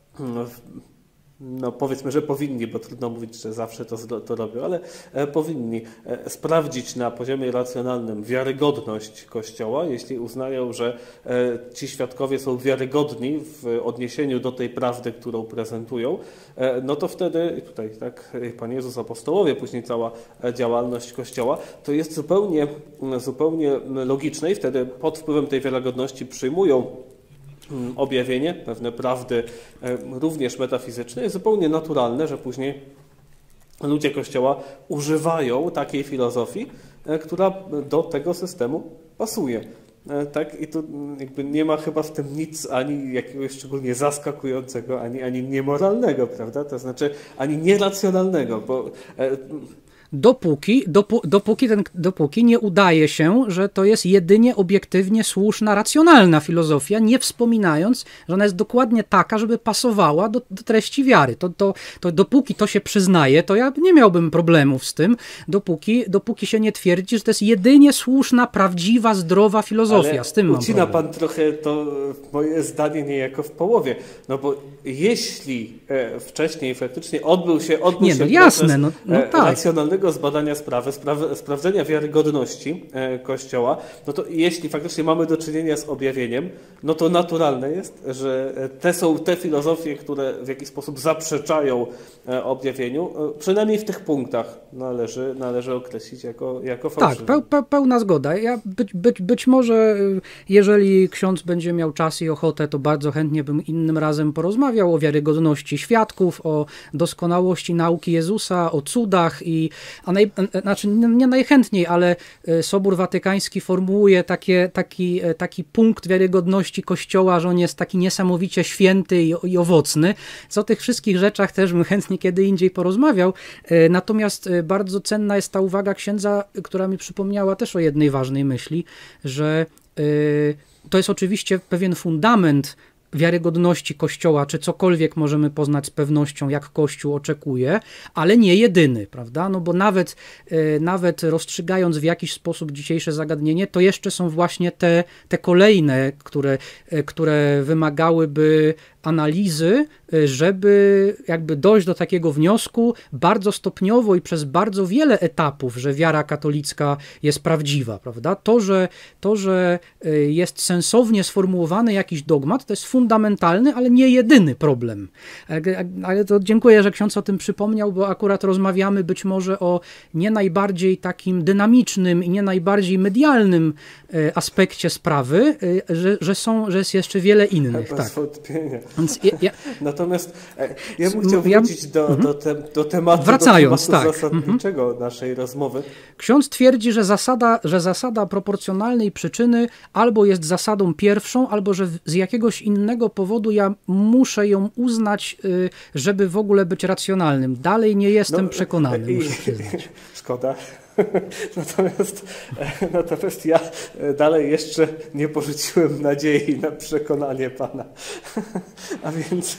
no powiedzmy, że powinni, bo trudno mówić, że zawsze to robią, ale powinni sprawdzić na poziomie racjonalnym wiarygodność Kościoła, jeśli uznają, że ci świadkowie są wiarygodni w odniesieniu do tej prawdy, którą prezentują, no to wtedy, tutaj tak Pan Jezus, apostołowie, później cała działalność Kościoła, to jest zupełnie logiczne i wtedy pod wpływem tej wiarygodności przyjmują objawienie, pewne prawdy również metafizyczne. Jest zupełnie naturalne, że później ludzie Kościoła używają takiej filozofii, która do tego systemu pasuje. Tak? I tu jakby nie ma chyba w tym nic ani jakiegoś szczególnie zaskakującego, ani niemoralnego, prawda? To znaczy ani nieracjonalnego, bo Dopóki nie udaje się, że to jest jedynie obiektywnie słuszna, racjonalna filozofia, nie wspominając, że ona jest dokładnie taka, żeby pasowała do treści wiary. To dopóki to się przyznaje, to ja nie miałbym problemów z tym, dopóki się nie twierdzi, że to jest jedynie słuszna, prawdziwa, zdrowa filozofia. Ale z tym mam ucina problem. Pan trochę to moje zdanie niejako w połowie. No bo jeśli wcześniej faktycznie odbył się jasne, proces tak. racjonalnego zbadania sprawy, sprawdzenia wiarygodności Kościoła, no to jeśli faktycznie mamy do czynienia z objawieniem, no to naturalne jest, że są te filozofie, które w jakiś sposób zaprzeczają objawieniu, przynajmniej w tych punktach należy określić jako fałszywe. Tak, pełna zgoda. Ja być może, jeżeli ksiądz będzie miał czas i ochotę, to bardzo chętnie bym innym razem porozmawiał o wiarygodności świadków, o doskonałości nauki Jezusa, o cudach znaczy nie najchętniej, ale Sobór Watykański formułuje taki punkt wiarygodności Kościoła, że on jest taki niesamowicie święty i owocny. O tych wszystkich rzeczach też bym chętnie kiedy indziej porozmawiał. Natomiast bardzo cenna jest ta uwaga księdza, która mi przypomniała też o jednej ważnej myśli, że to jest oczywiście pewien fundament wiarygodności Kościoła, czy cokolwiek możemy poznać z pewnością, jak Kościół oczekuje, ale nie jedyny, prawda? No bo nawet rozstrzygając w jakiś sposób dzisiejsze zagadnienie, to jeszcze są właśnie te kolejne, które wymagałyby analizy żeby jakby dojść do takiego wniosku bardzo stopniowo i przez bardzo wiele etapów, że wiara katolicka jest prawdziwa, prawda? To, że jest sensownie sformułowany jakiś dogmat, to jest fundamentalny, ale nie jedyny problem. Ale to dziękuję, że ksiądz o tym przypomniał, bo akurat rozmawiamy być może o nie najbardziej takim dynamicznym i nie najbardziej medialnym aspekcie sprawy, że jest jeszcze wiele innych. Bez tak. wątpienia. Więc Natomiast ja bym chciał wrócić do tematu, wracając, do tematu zasadniczego naszej rozmowy. Ksiądz twierdzi, że zasada proporcjonalnej przyczyny albo jest zasadą pierwszą, albo że z jakiegoś innego powodu ja muszę ją uznać, żeby w ogóle być racjonalnym. Dalej nie jestem przekonany, muszę przyznać. Szkoda. Natomiast ja dalej jeszcze nie porzuciłem nadziei na przekonanie Pana. A więc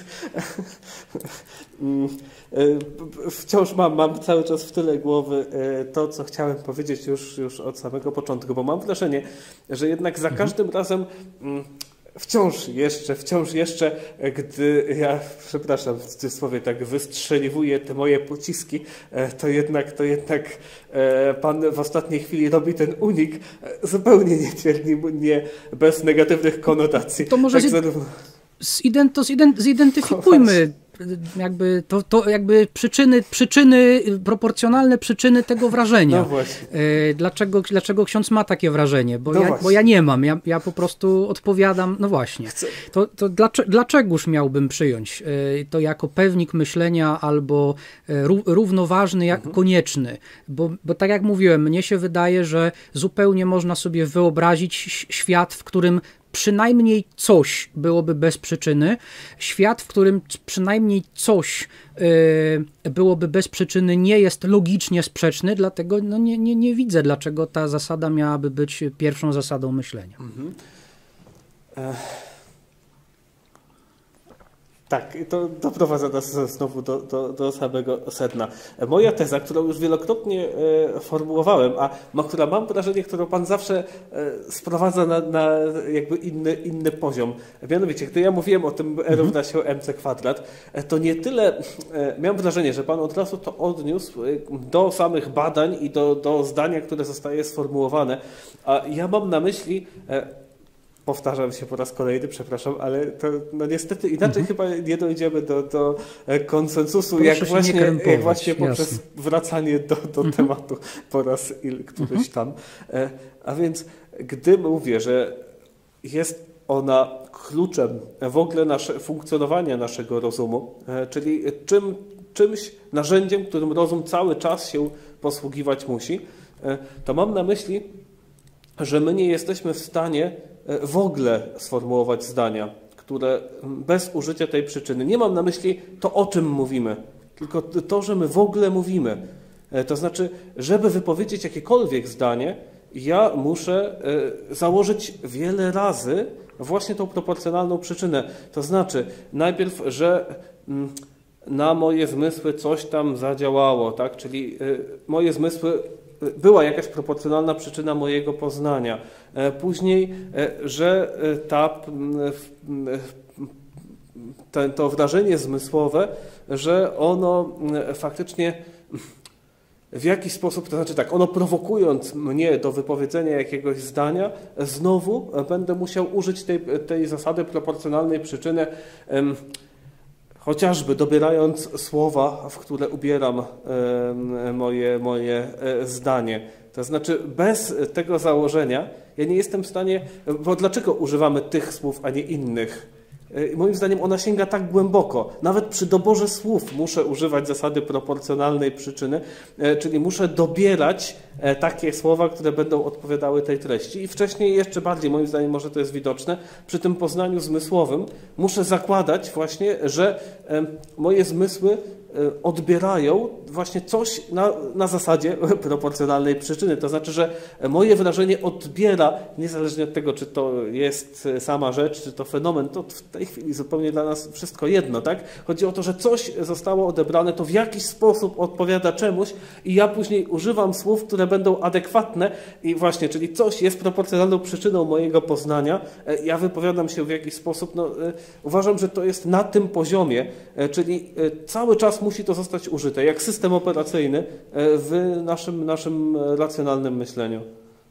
wciąż mam cały czas w tyle głowy to, co chciałem powiedzieć już od samego początku, bo mam wrażenie, że jednak za każdym razem wciąż jeszcze, gdy ja, przepraszam, w cudzysłowie tak wystrzeliwuję te moje pociski, to jednak Pan w ostatniej chwili robi ten unik zupełnie nie bez negatywnych konotacji. To może tak zidentyfikujmy jakby przyczyny, proporcjonalne przyczyny tego wrażenia. No właśnie. Dlaczego ksiądz ma takie wrażenie? Bo ja nie mam. Ja po prostu odpowiadam, no właśnie. To dlaczegoż miałbym przyjąć to jako pewnik myślenia albo równoważny, jak konieczny? Bo tak jak mówiłem, mnie się wydaje, że zupełnie można sobie wyobrazić świat, w którym przynajmniej coś byłoby bez przyczyny. Świat, w którym przynajmniej coś byłoby bez przyczyny, nie jest logicznie sprzeczny, dlatego nie widzę, dlaczego ta zasada miałaby być pierwszą zasadą myślenia. Tak, to doprowadza nas znowu do samego sedna. Moja teza, którą już wielokrotnie formułowałem, która mam wrażenie, którą Pan zawsze sprowadza na jakby inny poziom. Mianowicie, gdy ja mówiłem o tym równa się mc kwadrat, to nie tyle miałem wrażenie, że Pan od razu to odniósł do samych badań i do zdania, które zostaje sformułowane. A ja mam na myśli... Powtarzam się po raz kolejny, przepraszam, ale to niestety inaczej chyba nie dojdziemy do konsensusu, jak właśnie poprzez wracanie do tematu po raz któryś tam. A więc gdy mówię, że jest ona kluczem w ogóle funkcjonowania naszego rozumu, czyli czymś, narzędziem, którym rozum cały czas się posługiwać musi, to mam na myśli, że my nie jesteśmy w stanie w ogóle sformułować zdania, które bez użycia tej przyczyny. Nie mam na myśli to, o czym mówimy, tylko to, że my w ogóle mówimy. To znaczy, żeby wypowiedzieć jakiekolwiek zdanie, ja muszę założyć wiele razy właśnie tą proporcjonalną przyczynę. To znaczy, najpierw, że na moje zmysły coś tam zadziałało, tak? Czyli moje zmysły, była jakaś proporcjonalna przyczyna mojego poznania. Później, że to wrażenie zmysłowe, że ono faktycznie w jakiś sposób, to znaczy tak, ono prowokując mnie do wypowiedzenia jakiegoś zdania, znowu będę musiał użyć tej zasady proporcjonalnej przyczyny, chociażby dobierając słowa, w które ubieram moje zdanie. To znaczy bez tego założenia ja nie jestem w stanie, bo dlaczego używamy tych słów, a nie innych? Moim zdaniem ona sięga tak głęboko. Nawet przy doborze słów muszę używać zasady proporcjonalnej przyczyny, czyli muszę dobierać takie słowa, które będą odpowiadały tej treści. I wcześniej jeszcze bardziej, moim zdaniem może to jest widoczne, przy tym poznaniu zmysłowym muszę zakładać właśnie, że moje zmysły odbierają właśnie coś na zasadzie proporcjonalnej przyczyny. To znaczy, że moje wrażenie odbiera, niezależnie od tego, czy to jest sama rzecz, czy to fenomen, to w tej chwili zupełnie dla nas wszystko jedno, tak? Chodzi o to, że coś zostało odebrane, to w jakiś sposób odpowiada czemuś i ja później używam słów, które będą adekwatne i właśnie, czyli coś jest proporcjonalną przyczyną mojego poznania, ja wypowiadam się w jakiś sposób, uważam, że to jest na tym poziomie, czyli cały czas musi to zostać użyte, jak system operacyjny w naszym racjonalnym myśleniu.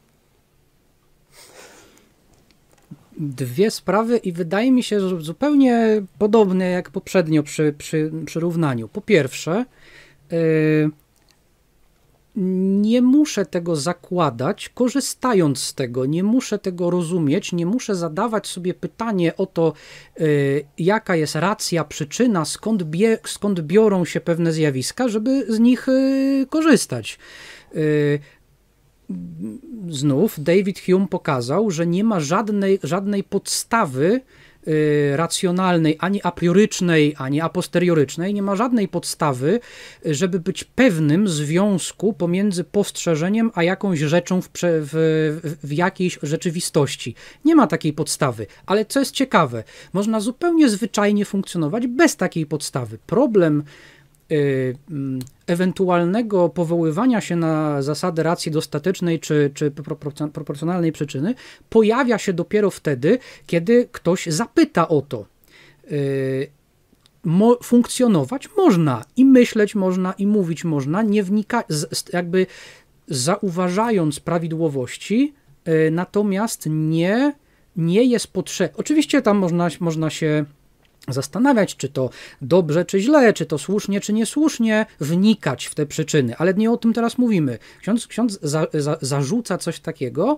Dwie sprawy i wydaje mi się, że zupełnie podobne jak poprzednio przy równaniu. Po pierwsze, nie muszę tego zakładać, korzystając z tego, nie muszę tego rozumieć, nie muszę zadawać sobie pytanie o to, jaka jest racja, przyczyna, skąd biorą się pewne zjawiska, żeby z nich korzystać. Znów David Hume pokazał, że nie ma żadnej podstawy racjonalnej, ani a priorycznej, ani a posteriorycznej, nie ma żadnej podstawy, żeby być pewnym związku pomiędzy postrzeżeniem a jakąś rzeczą w jakiejś rzeczywistości. Nie ma takiej podstawy, ale co jest ciekawe, można zupełnie zwyczajnie funkcjonować bez takiej podstawy. Problem ewentualnego powoływania się na zasadę racji dostatecznej czy proporcjonalnej przyczyny pojawia się dopiero wtedy, kiedy ktoś zapyta o to. Funkcjonować można i myśleć można i mówić można, nie jakby zauważając prawidłowości, natomiast nie jest potrzebne. Oczywiście tam można się zastanawiać, czy to dobrze, czy źle, czy to słusznie, czy niesłusznie, wnikać w te przyczyny, ale nie o tym teraz mówimy. Ksiądz zarzuca coś takiego,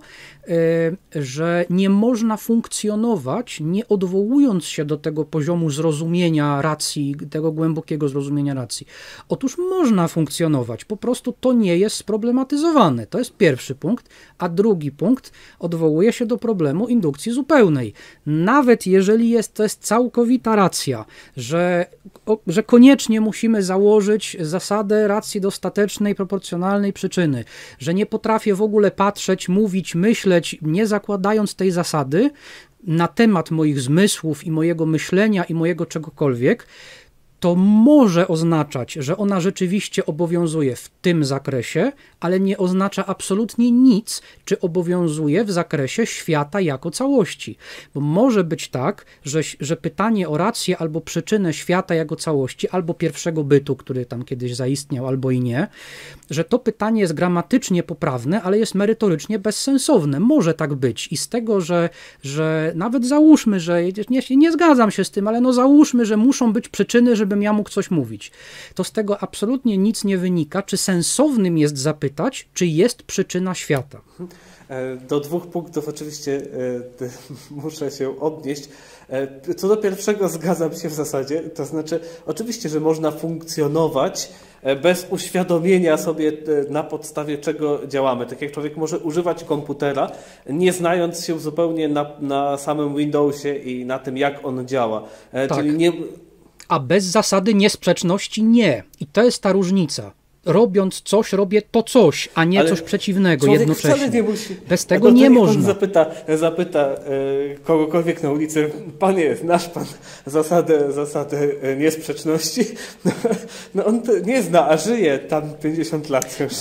że nie można funkcjonować, nie odwołując się do tego poziomu zrozumienia racji, tego głębokiego zrozumienia racji. Otóż można funkcjonować, po prostu to nie jest sproblematyzowane. To jest pierwszy punkt, a drugi punkt odwołuje się do problemu indukcji zupełnej. Nawet jeżeli to jest całkowita racja, że koniecznie musimy założyć zasadę racji dostatecznej, proporcjonalnej przyczyny, że nie potrafię w ogóle patrzeć, mówić, myśleć, nie zakładając tej zasady na temat moich zmysłów i mojego myślenia i mojego czegokolwiek, to może oznaczać, że ona rzeczywiście obowiązuje w tym zakresie, ale nie oznacza absolutnie nic, czy obowiązuje w zakresie świata jako całości. Bo może być tak, że pytanie o rację albo przyczynę świata jako całości, albo pierwszego bytu, który tam kiedyś zaistniał, albo i nie, że to pytanie jest gramatycznie poprawne, ale jest merytorycznie bezsensowne. Może tak być. I z tego, że nawet załóżmy, że nie zgadzam się z tym, ale załóżmy, że muszą być przyczyny, żebym ja mógł coś mówić. To z tego absolutnie nic nie wynika, czy sensownym jest zapytać, czy jest przyczyna świata. Do dwóch punktów oczywiście muszę się odnieść. Co do pierwszego zgadzam się w zasadzie, to znaczy oczywiście, że można funkcjonować bez uświadomienia sobie, na podstawie czego działamy. Tak jak człowiek może używać komputera, nie znając się zupełnie na samym Windowsie i na tym, jak on działa. Tak. Czyli nie... A bez zasady niesprzeczności nie. I to jest ta różnica. Robiąc coś, robię to coś, a nie coś przeciwnego jednocześnie. Nie musi... Bez tego nie można. Pan zapyta kogokolwiek na ulicy, panie, znasz pan zasadę niesprzeczności? On nie zna, a żyje tam 50 lat już.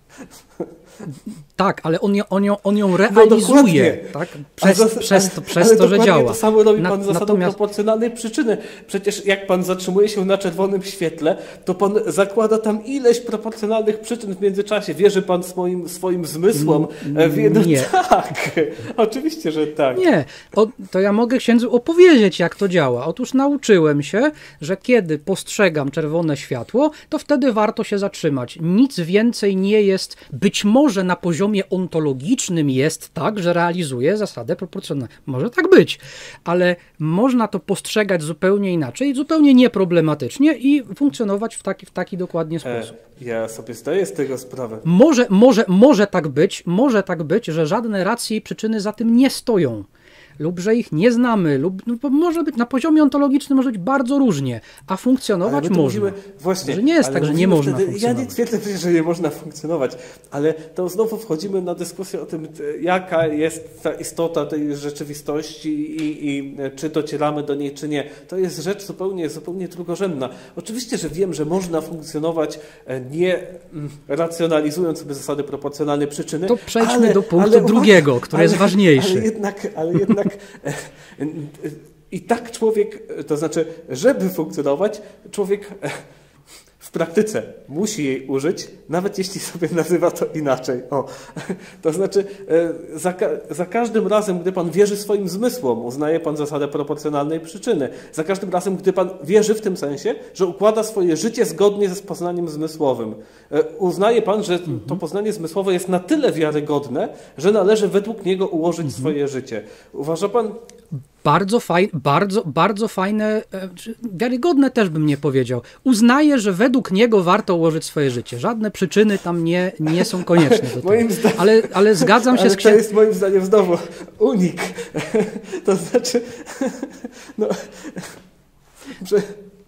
Tak, ale on ją realizuje, tak? Przez to, że działa. To samo robi pan zasadą proporcjonalnej przyczyny. Przecież jak pan zatrzymuje się na czerwonym świetle, to pan zakłada tam ileś proporcjonalnych przyczyn w międzyczasie. Wierzy pan swoim zmysłom? Nie. Tak, oczywiście, że tak. Nie, to ja mogę księdzu opowiedzieć, jak to działa. Otóż nauczyłem się, że kiedy postrzegam czerwone światło, to wtedy warto się zatrzymać. Nic więcej nie jest, być może na poziomie ontologicznym jest tak, że realizuje zasadę proporcjonalną. Może tak być, ale można to postrzegać zupełnie inaczej, zupełnie nieproblematycznie i funkcjonować w taki dokładnie sposób. Ja sobie zdaję z tego sprawę. Może tak być, że żadne racje i przyczyny za tym nie stoją. lub że ich nie znamy, lub no, może być na poziomie ontologicznym może być bardzo różnie, a funkcjonować można. Mówimy, właśnie, że nie jest tak, że nie można funkcjonować. Ja nie twierdzę, że nie można funkcjonować, ale to znowu wchodzimy na dyskusję o tym, jaka jest ta istota tej rzeczywistości i czy docieramy do niej, czy nie. To jest rzecz zupełnie drugorzędna. Oczywiście, że wiem, że można funkcjonować nie racjonalizując sobie zasady proporcjonalnej przyczyny. To przejdźmy do punktu drugiego, który jest ważniejszy. Ale jednak i tak człowiek, to znaczy, żeby funkcjonować, człowiek w praktyce musi jej użyć, nawet jeśli sobie nazywa to inaczej. To znaczy, za każdym razem, gdy pan wierzy swoim zmysłom, uznaje pan zasadę proporcjonalnej przyczyny. Za każdym razem, gdy pan wierzy w tym sensie, że układa swoje życie zgodnie ze poznaniem zmysłowym. Uznaje pan, że to poznanie zmysłowe jest na tyle wiarygodne, że należy według niego ułożyć swoje życie. Uważa pan... Bardzo fajne, wiarygodne też bym nie powiedział. Uznaję, że według niego warto ułożyć swoje życie. Żadne przyczyny tam nie są konieczne. Moim zdaniem, ale zgadzam się z księdzem. To jest moim zdaniem znowu unik. To znaczy, że...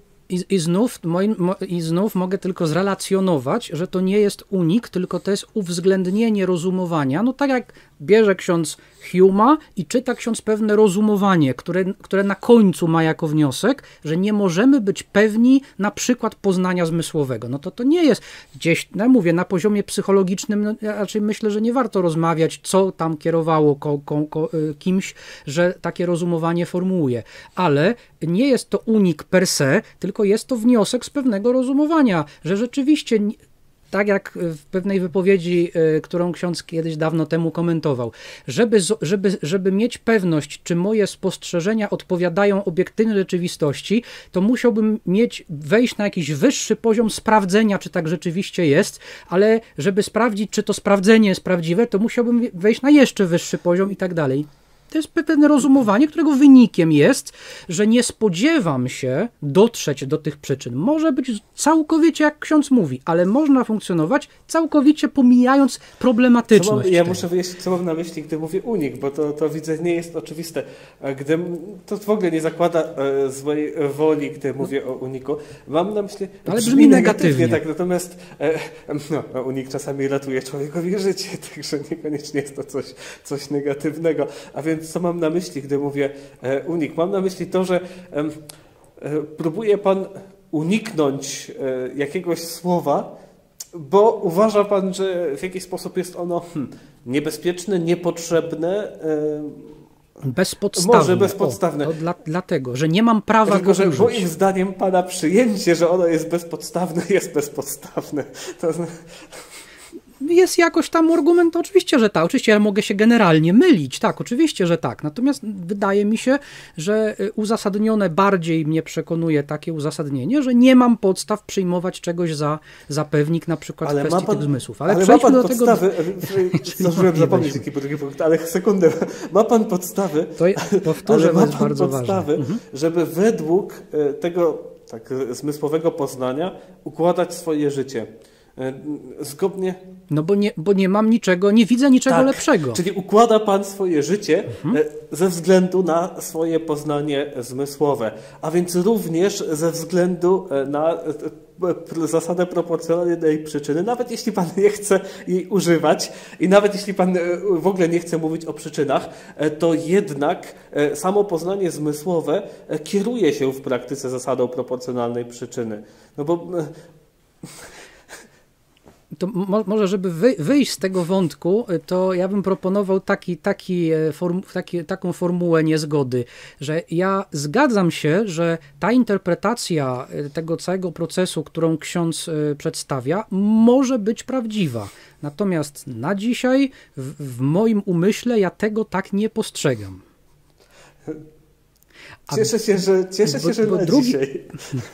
I znów mogę tylko zrelacjonować, że to nie jest unik, tylko to jest uwzględnienie rozumowania. No tak jak bierze ksiądz Hume'a i czyta ksiądz pewne rozumowanie, które na końcu ma jako wniosek, że nie możemy być pewni na przykład poznania zmysłowego. No to nie jest gdzieś, no mówię, na poziomie psychologicznym, no, raczej myślę, że nie warto rozmawiać, co tam kierowało kimś, że takie rozumowanie formułuje. Ale nie jest to unik per se, tylko jest to wniosek z pewnego rozumowania, że rzeczywiście... Tak jak w pewnej wypowiedzi, którą ksiądz kiedyś dawno temu komentował, żeby mieć pewność, czy moje spostrzeżenia odpowiadają obiektywnej rzeczywistości, to musiałbym wejść na jakiś wyższy poziom sprawdzenia, czy tak rzeczywiście jest, ale żeby sprawdzić, czy to sprawdzenie jest prawdziwe, to musiałbym wejść na jeszcze wyższy poziom i tak dalej. To jest pewne rozumowanie, którego wynikiem jest, że nie spodziewam się dotrzeć do tych przyczyn. Może być całkowicie, jak ksiądz mówi, ale można funkcjonować całkowicie pomijając problematyczność. Ja muszę wyjaśnić, co mam na myśli, gdy mówię unik, bo to widzę, nie jest oczywiste. To w ogóle nie zakłada złej woli, gdy mówię o uniku. Mam na myśli... Ale brzmi negatywnie. Tak, natomiast unik czasami ratuje człowiekowi życie, także niekoniecznie jest to coś negatywnego. A więc co mam na myśli, gdy mówię unik? Mam na myśli to, że próbuje pan uniknąć jakiegoś słowa, bo uważa pan, że w jakiś sposób jest ono niebezpieczne, niepotrzebne, bezpodstawne. Może bezpodstawne. Dlatego, że nie mam prawa tylko, go użyć. Że moim zdaniem pana przyjęcie, że ono jest bezpodstawne. Jest jakoś tam argument, oczywiście, że tak. Oczywiście ja mogę się generalnie mylić, tak, oczywiście, że tak. Natomiast wydaje mi się, że uzasadnione bardziej mnie przekonuje takie uzasadnienie, że nie mam podstaw przyjmować czegoś za pewnik, na przykład w kwestii tych zmysłów. Ale przejdźmy do tego... Zdążyłem zapomnieć taki drugi punkt, ale sekundę. Ma pan podstawy, powtórzę, ale ma pan bardzo podstawy, żeby według tego zmysłowego poznania układać swoje życie. Zgodnie. No bo nie mam niczego, nie widzę niczego lepszego. Czyli układa pan swoje życie ze względu na swoje poznanie zmysłowe, a więc również ze względu na zasadę proporcjonalnej przyczyny, nawet jeśli pan nie chce jej używać i nawet jeśli pan w ogóle nie chce mówić o przyczynach, to jednak samo poznanie zmysłowe kieruje się w praktyce zasadą proporcjonalnej przyczyny. No bo... To może, żeby wyjść z tego wątku, to ja bym proponował taką formułę niezgody, że ja zgadzam się, że ta interpretacja tego całego procesu, którą ksiądz przedstawia, może być prawdziwa. Natomiast na dzisiaj, w moim umyśle, ja tego tak nie postrzegam. Cieszę się, że na dzisiaj.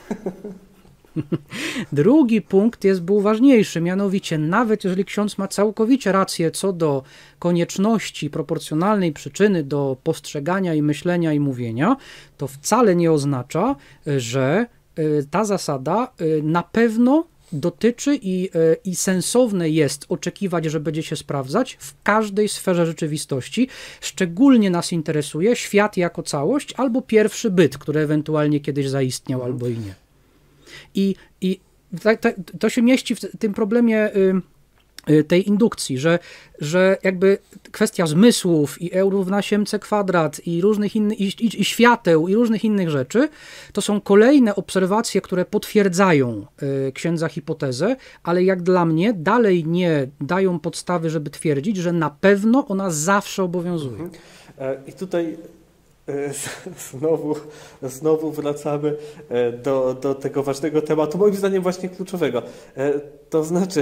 Drugi punkt był ważniejszy, mianowicie nawet jeżeli ksiądz ma całkowicie rację co do konieczności proporcjonalnej przyczyny do postrzegania i myślenia i mówienia, to wcale nie oznacza, że ta zasada na pewno dotyczy i sensowne jest oczekiwać, że będzie się sprawdzać w każdej sferze rzeczywistości. Szczególnie nas interesuje świat jako całość albo pierwszy byt, który ewentualnie kiedyś zaistniał albo i nie. I to się mieści w tym problemie tej indukcji, że jakby kwestia zmysłów i E równa się mc kwadrat i różnych innych, i świateł i różnych innych rzeczy, to są kolejne obserwacje, które potwierdzają księdza hipotezę, ale jak dla mnie dalej nie dają podstawy, żeby twierdzić, że na pewno ona zawsze obowiązuje. I tutaj znowu wracamy do tego ważnego tematu, moim zdaniem właśnie kluczowego. To znaczy,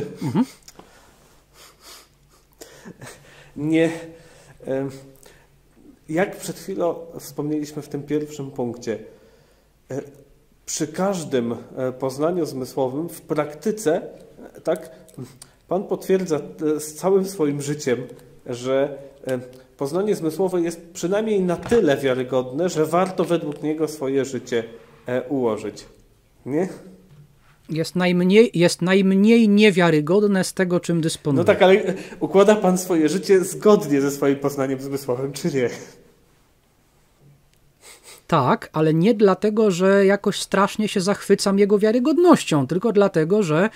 jak przed chwilą wspomnieliśmy w tym pierwszym punkcie, przy każdym poznaniu zmysłowym w praktyce, tak, Pan potwierdza z całym swoim życiem, że poznanie zmysłowe jest przynajmniej na tyle wiarygodne, że warto według niego swoje życie ułożyć. Nie? Jest najmniej niewiarygodne z tego, czym dysponuje. No tak, ale układa Pan swoje życie zgodnie ze swoim poznaniem zmysłowym, czy nie? Tak, ale nie dlatego, że jakoś strasznie się zachwycam jego wiarygodnością, tylko dlatego, że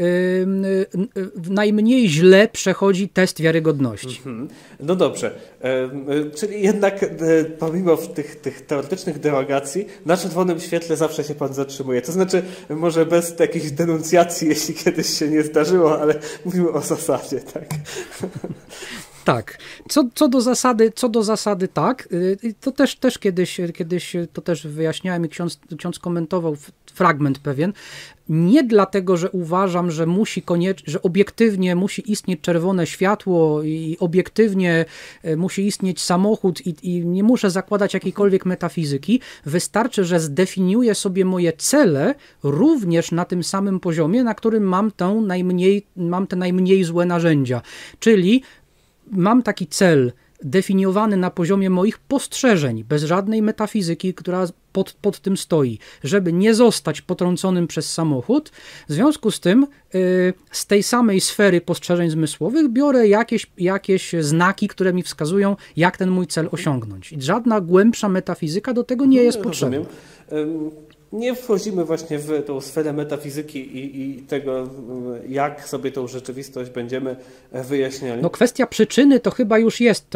najmniej źle przechodzi test wiarygodności. No dobrze, czyli jednak pomimo tych teoretycznych derogacje, na czerwonym świetle zawsze się Pan zatrzymuje. To znaczy, może bez jakiejś denuncjacji, jeśli kiedyś się nie zdarzyło, ale mówimy o zasadzie, tak? Tak. Co do zasady tak. To też kiedyś to też wyjaśniałem i ksiądz komentował fragment pewien. Nie dlatego, że uważam, że że obiektywnie musi istnieć czerwone światło i obiektywnie musi istnieć samochód i nie muszę zakładać jakiejkolwiek metafizyki. Wystarczy, że zdefiniuję sobie moje cele również na tym samym poziomie, na którym mam te najmniej złe narzędzia. Czyli mam taki cel definiowany na poziomie moich postrzeżeń, bez żadnej metafizyki, która pod tym stoi, żeby nie zostać potrąconym przez samochód. W związku z tym z tej samej sfery postrzeżeń zmysłowych biorę jakieś znaki, które mi wskazują, jak ten mój cel osiągnąć. I żadna głębsza metafizyka do tego nie jest potrzebna. Nie wchodzimy właśnie w tą sferę metafizyki i tego, jak sobie tą rzeczywistość będziemy wyjaśniali. No kwestia przyczyny to chyba już jest.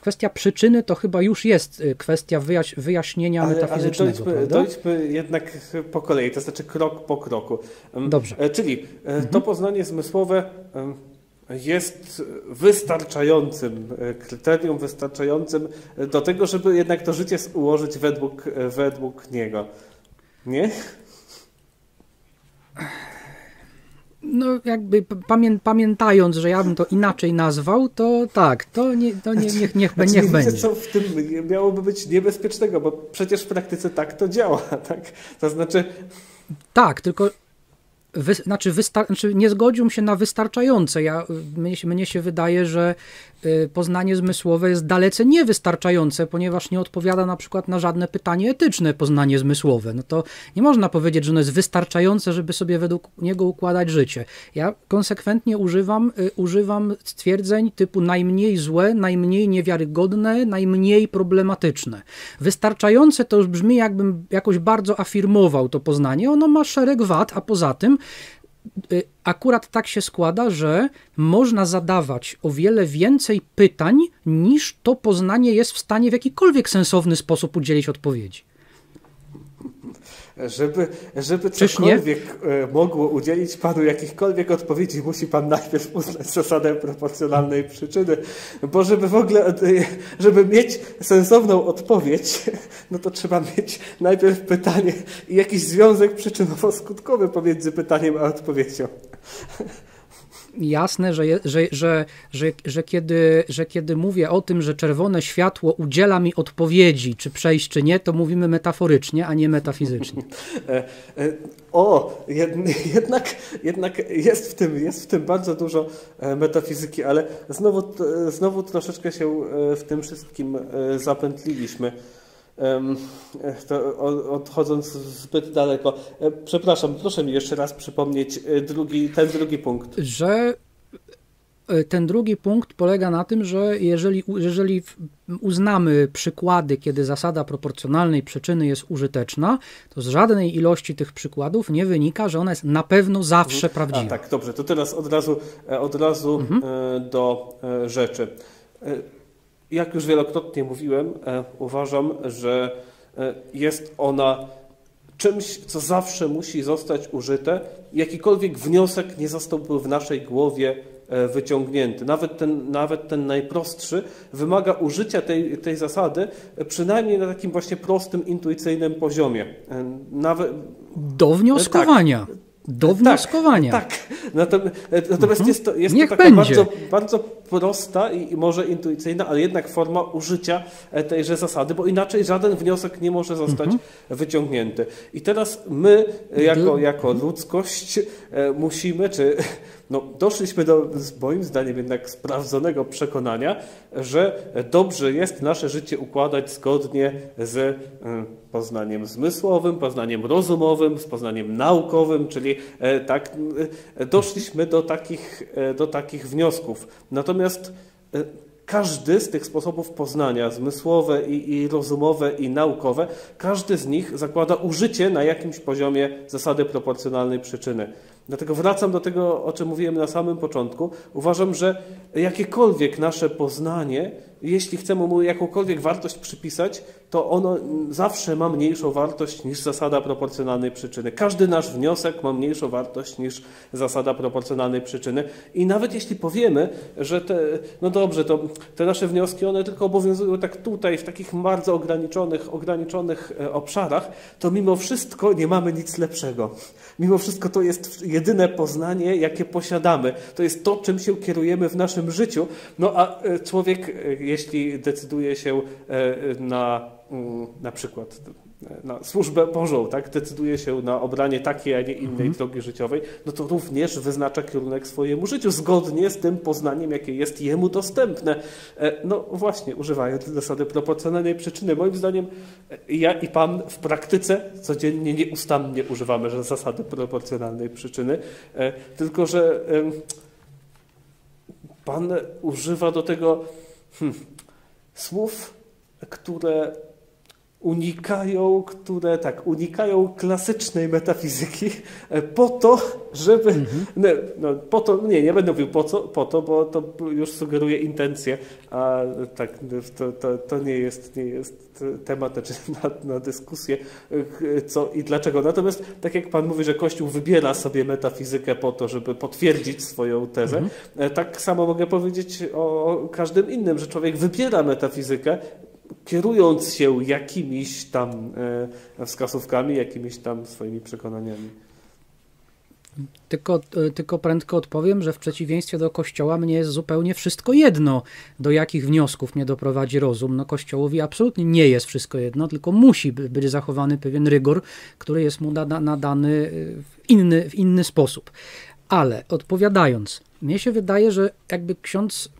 Kwestia wyjaśnienia metafizycznego. Ale dojdźmy jednak po kolei, to znaczy krok po kroku. Dobrze. Czyli to poznanie zmysłowe jest wystarczającym kryterium, wystarczającym do tego, żeby jednak to życie ułożyć według niego. Nie? No jakby pamiętając, że ja bym to inaczej nazwał, to tak, niech będzie. Widzę, co w tym miałoby być niebezpiecznego, bo przecież w praktyce tak to działa, tak? To znaczy... Tak, tylko nie zgodziłbym się na wystarczające. Mnie się wydaje, że poznanie zmysłowe jest dalece niewystarczające, ponieważ nie odpowiada na przykład na żadne pytanie etyczne poznanie zmysłowe. No to nie można powiedzieć, że ono jest wystarczające, żeby sobie według niego układać życie. Ja konsekwentnie używam stwierdzeń typu najmniej złe, najmniej niewiarygodne, najmniej problematyczne. Wystarczające to już brzmi, jakbym jakoś bardzo afirmował to poznanie. Ono ma szereg wad, a poza tym akurat tak się składa, że można zadawać o wiele więcej pytań, niż to poznanie jest w stanie w jakikolwiek sensowny sposób udzielić odpowiedzi. Żeby cokolwiek mogło udzielić Panu jakichkolwiek odpowiedzi, musi Pan najpierw uznać zasadę proporcjonalnej przyczyny, bo żeby mieć sensowną odpowiedź, no to trzeba mieć najpierw pytanie i jakiś związek przyczynowo-skutkowy pomiędzy pytaniem a odpowiedzią. Jasne, że kiedy mówię o tym, że czerwone światło udziela mi odpowiedzi, czy przejść, czy nie, to mówimy metaforycznie, a nie metafizycznie. Jednak jest w tym bardzo dużo metafizyki, ale znowu troszeczkę się w tym wszystkim zapętliliśmy. odchodząc zbyt daleko. Przepraszam, proszę mi jeszcze raz przypomnieć ten drugi punkt. Że ten drugi punkt polega na tym, że jeżeli uznamy przykłady, kiedy zasada proporcjonalnej przyczyny jest użyteczna, to z żadnej ilości tych przykładów nie wynika, że ona jest na pewno zawsze prawdziwa. Tak, dobrze. To teraz od razu do rzeczy. Jak już wielokrotnie mówiłem, uważam, że jest ona czymś, co zawsze musi zostać użyte. Jakikolwiek wniosek nie zostałby w naszej głowie wyciągnięty. Nawet ten najprostszy wymaga użycia tej zasady przynajmniej na takim właśnie prostym, intuicyjnym poziomie. Do wnioskowania. Tak. Do wnioskowania. Tak. Natomiast jest to taka bardzo prosta i może intuicyjna, ale jednak forma użycia tejże zasady, bo inaczej żaden wniosek nie może zostać wyciągnięty. I teraz my, jako ludzkość, musimy, doszliśmy do, moim zdaniem, jednak sprawdzonego przekonania, że dobrze jest nasze życie układać zgodnie z poznaniem zmysłowym, poznaniem rozumowym, z poznaniem naukowym, czyli tak doszliśmy do takich wniosków. Natomiast każdy z tych sposobów poznania, zmysłowe i rozumowe i naukowe, każdy z nich zakłada użycie na jakimś poziomie zasady proporcjonalnej przyczyny. Dlatego wracam do tego, o czym mówiłem na samym początku. Uważam, że jakiekolwiek nasze poznanie, jeśli chcemy mu jakąkolwiek wartość przypisać, to ono zawsze ma mniejszą wartość niż zasada proporcjonalnej przyczyny. Każdy nasz wniosek ma mniejszą wartość niż zasada proporcjonalnej przyczyny. I nawet jeśli powiemy, że te nasze wnioski, one tylko obowiązują tak tutaj, w takich bardzo ograniczonych obszarach, to mimo wszystko nie mamy nic lepszego. Mimo wszystko to jest jedyne poznanie, jakie posiadamy. To jest to, czym się kierujemy w naszym życiu. A człowiek, jeśli decyduje się na przykład na służbę Bożą, tak, decyduje się na obranie takiej, a nie innej drogi życiowej, to również wyznacza kierunek swojemu życiu, zgodnie z tym poznaniem, jakie jest jemu dostępne. Właśnie, używając zasady proporcjonalnej przyczyny. Moim zdaniem ja i Pan w praktyce codziennie nieustannie używamy zasady proporcjonalnej przyczyny, tylko że Pan używa do tego słów, które unikają klasycznej metafizyki po to, żeby... nie będę mówił po to, bo to już sugeruje intencje, a tak, to nie jest temat na dyskusję, co i dlaczego. Natomiast tak jak Pan mówi, że Kościół wybiera sobie metafizykę po to, żeby potwierdzić swoją tezę, tak samo mogę powiedzieć o każdym innym, że człowiek wybiera metafizykę, kierując się jakimiś tam wskazówkami, jakimiś tam swoimi przekonaniami. Tylko prędko odpowiem, że w przeciwieństwie do Kościoła mnie jest zupełnie wszystko jedno, do jakich wniosków mnie doprowadzi rozum. Kościołowi absolutnie nie jest wszystko jedno, tylko musi być zachowany pewien rygor, który jest mu nadany w inny sposób. Ale odpowiadając, mnie się wydaje, że jakby ksiądz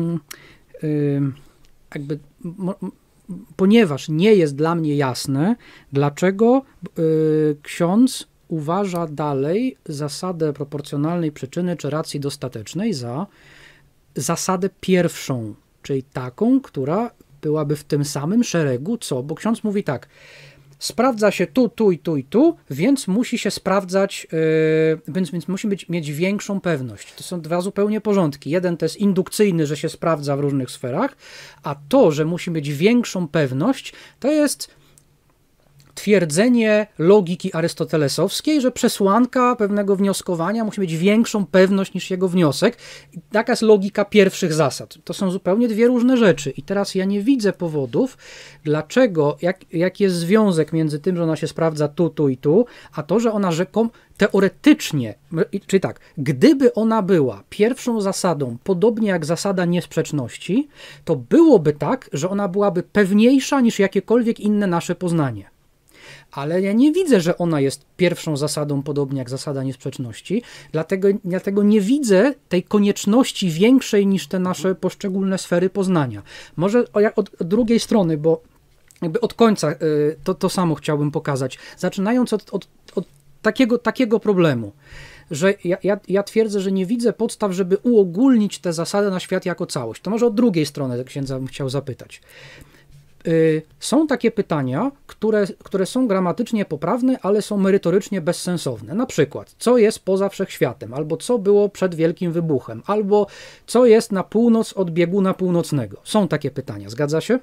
ponieważ nie jest dla mnie jasne, dlaczego ksiądz uważa dalej zasadę proporcjonalnej przyczyny czy racji dostatecznej za zasadę pierwszą, czyli taką, która byłaby w tym samym szeregu, bo ksiądz mówi tak, sprawdza się tu i tu, więc musi się sprawdzać, więc musi mieć większą pewność. To są dwa zupełnie porządki. Jeden to jest indukcyjny, że się sprawdza w różnych sferach, a to, że musi mieć większą pewność, to jest twierdzenie logiki arystotelesowskiej, że przesłanka pewnego wnioskowania musi mieć większą pewność niż jego wniosek. I taka jest logika pierwszych zasad. To są zupełnie dwie różne rzeczy. I teraz ja nie widzę powodów, dlaczego, jaki jest związek między tym, że ona się sprawdza tu i tu, a to, że ona teoretycznie, czyli tak, gdyby ona była pierwszą zasadą, podobnie jak zasada niesprzeczności, to byłoby tak, że ona byłaby pewniejsza niż jakiekolwiek inne nasze poznanie. Ale ja nie widzę, że ona jest pierwszą zasadą, podobnie jak zasada niesprzeczności, dlatego nie widzę tej konieczności większej niż te nasze poszczególne sfery poznania. Może od drugiej strony, bo jakby od końca to samo chciałbym pokazać. Zaczynając od takiego problemu, że ja twierdzę, że nie widzę podstaw, żeby uogólnić tę zasadę na świat jako całość. To może od drugiej strony księdza bym chciał zapytać. Są takie pytania, które są gramatycznie poprawne, ale są merytorycznie bezsensowne. Na przykład, co jest poza wszechświatem, albo co było przed Wielkim Wybuchem, albo co jest na północ od bieguna północnego. Są takie pytania, zgadza się?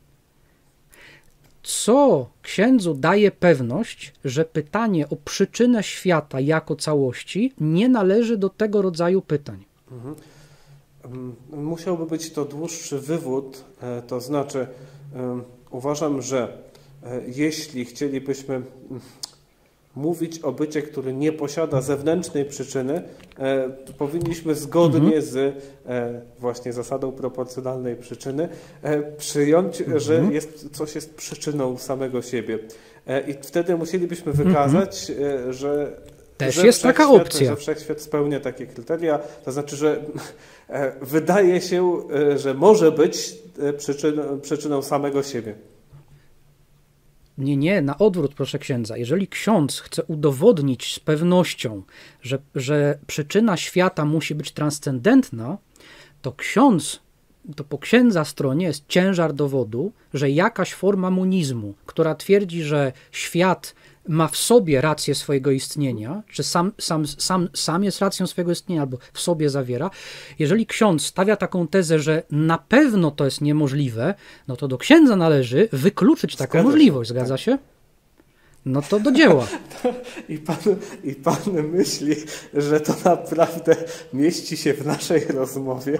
Co księdzu daje pewność, że pytanie o przyczynę świata jako całości nie należy do tego rodzaju pytań? Musiałby być to dłuższy wywód, to znaczy uważam, że jeśli chcielibyśmy mówić o bycie, który nie posiada zewnętrznej przyczyny, to powinniśmy zgodnie z właśnie zasadą proporcjonalnej przyczyny przyjąć, że coś jest przyczyną samego siebie. I wtedy musielibyśmy wykazać, że też jest taka opcja. Że wszechświat spełnia takie kryteria, to znaczy, że wydaje się, że może być przyczyną samego siebie. Nie, na odwrót, proszę księdza. Jeżeli ksiądz chce udowodnić z pewnością, że przyczyna świata musi być transcendentna, to po księdza stronie jest ciężar dowodu, że jakaś forma monizmu, która twierdzi, że świat ma w sobie rację swojego istnienia, czy sam jest racją swojego istnienia, albo w sobie zawiera. Jeżeli ksiądz stawia taką tezę, że na pewno to jest niemożliwe, no to do księdza należy wykluczyć taką możliwość. Zgadza się? No to do dzieła. I pan myśli, że to naprawdę mieści się w naszej rozmowie?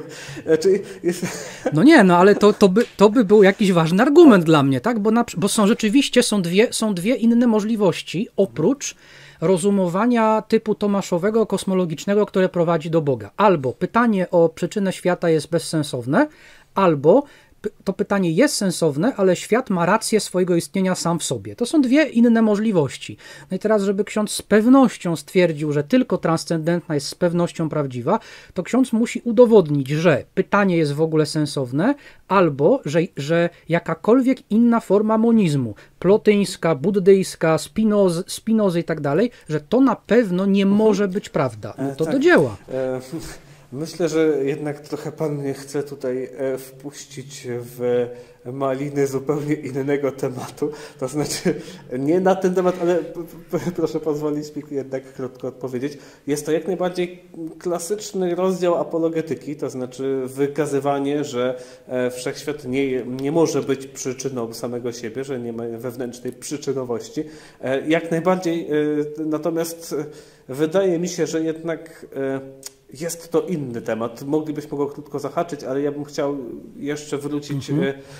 No nie, no ale to by był jakiś ważny argument dla mnie, tak? Bo rzeczywiście są dwie inne możliwości, oprócz rozumowania typu tomaszowego, kosmologicznego, które prowadzi do Boga. Albo pytanie o przyczynę świata jest bezsensowne, albo to pytanie jest sensowne, ale świat ma rację swojego istnienia sam w sobie. To są dwie inne możliwości. No i teraz, żeby ksiądz z pewnością stwierdził, że tylko transcendentna jest z pewnością prawdziwa, to ksiądz musi udowodnić, że pytanie jest w ogóle sensowne, albo że jakakolwiek inna forma monizmu, plotyńska, buddyjska, Spinozy i tak dalej, że to na pewno nie może być prawda. No to do dzieła. Myślę, że jednak trochę pan mnie chce tutaj wpuścić w maliny zupełnie innego tematu. To znaczy nie na ten temat, ale proszę pozwolić mi jednak krótko odpowiedzieć. Jest to jak najbardziej klasyczny rozdział apologetyki, to znaczy wykazywanie, że wszechświat nie może być przyczyną samego siebie, że nie ma wewnętrznej przyczynowości. Jak najbardziej, natomiast wydaje mi się, że jednak jest to inny temat. Moglibyśmy go krótko zahaczyć, ale ja bym chciał jeszcze wrócić.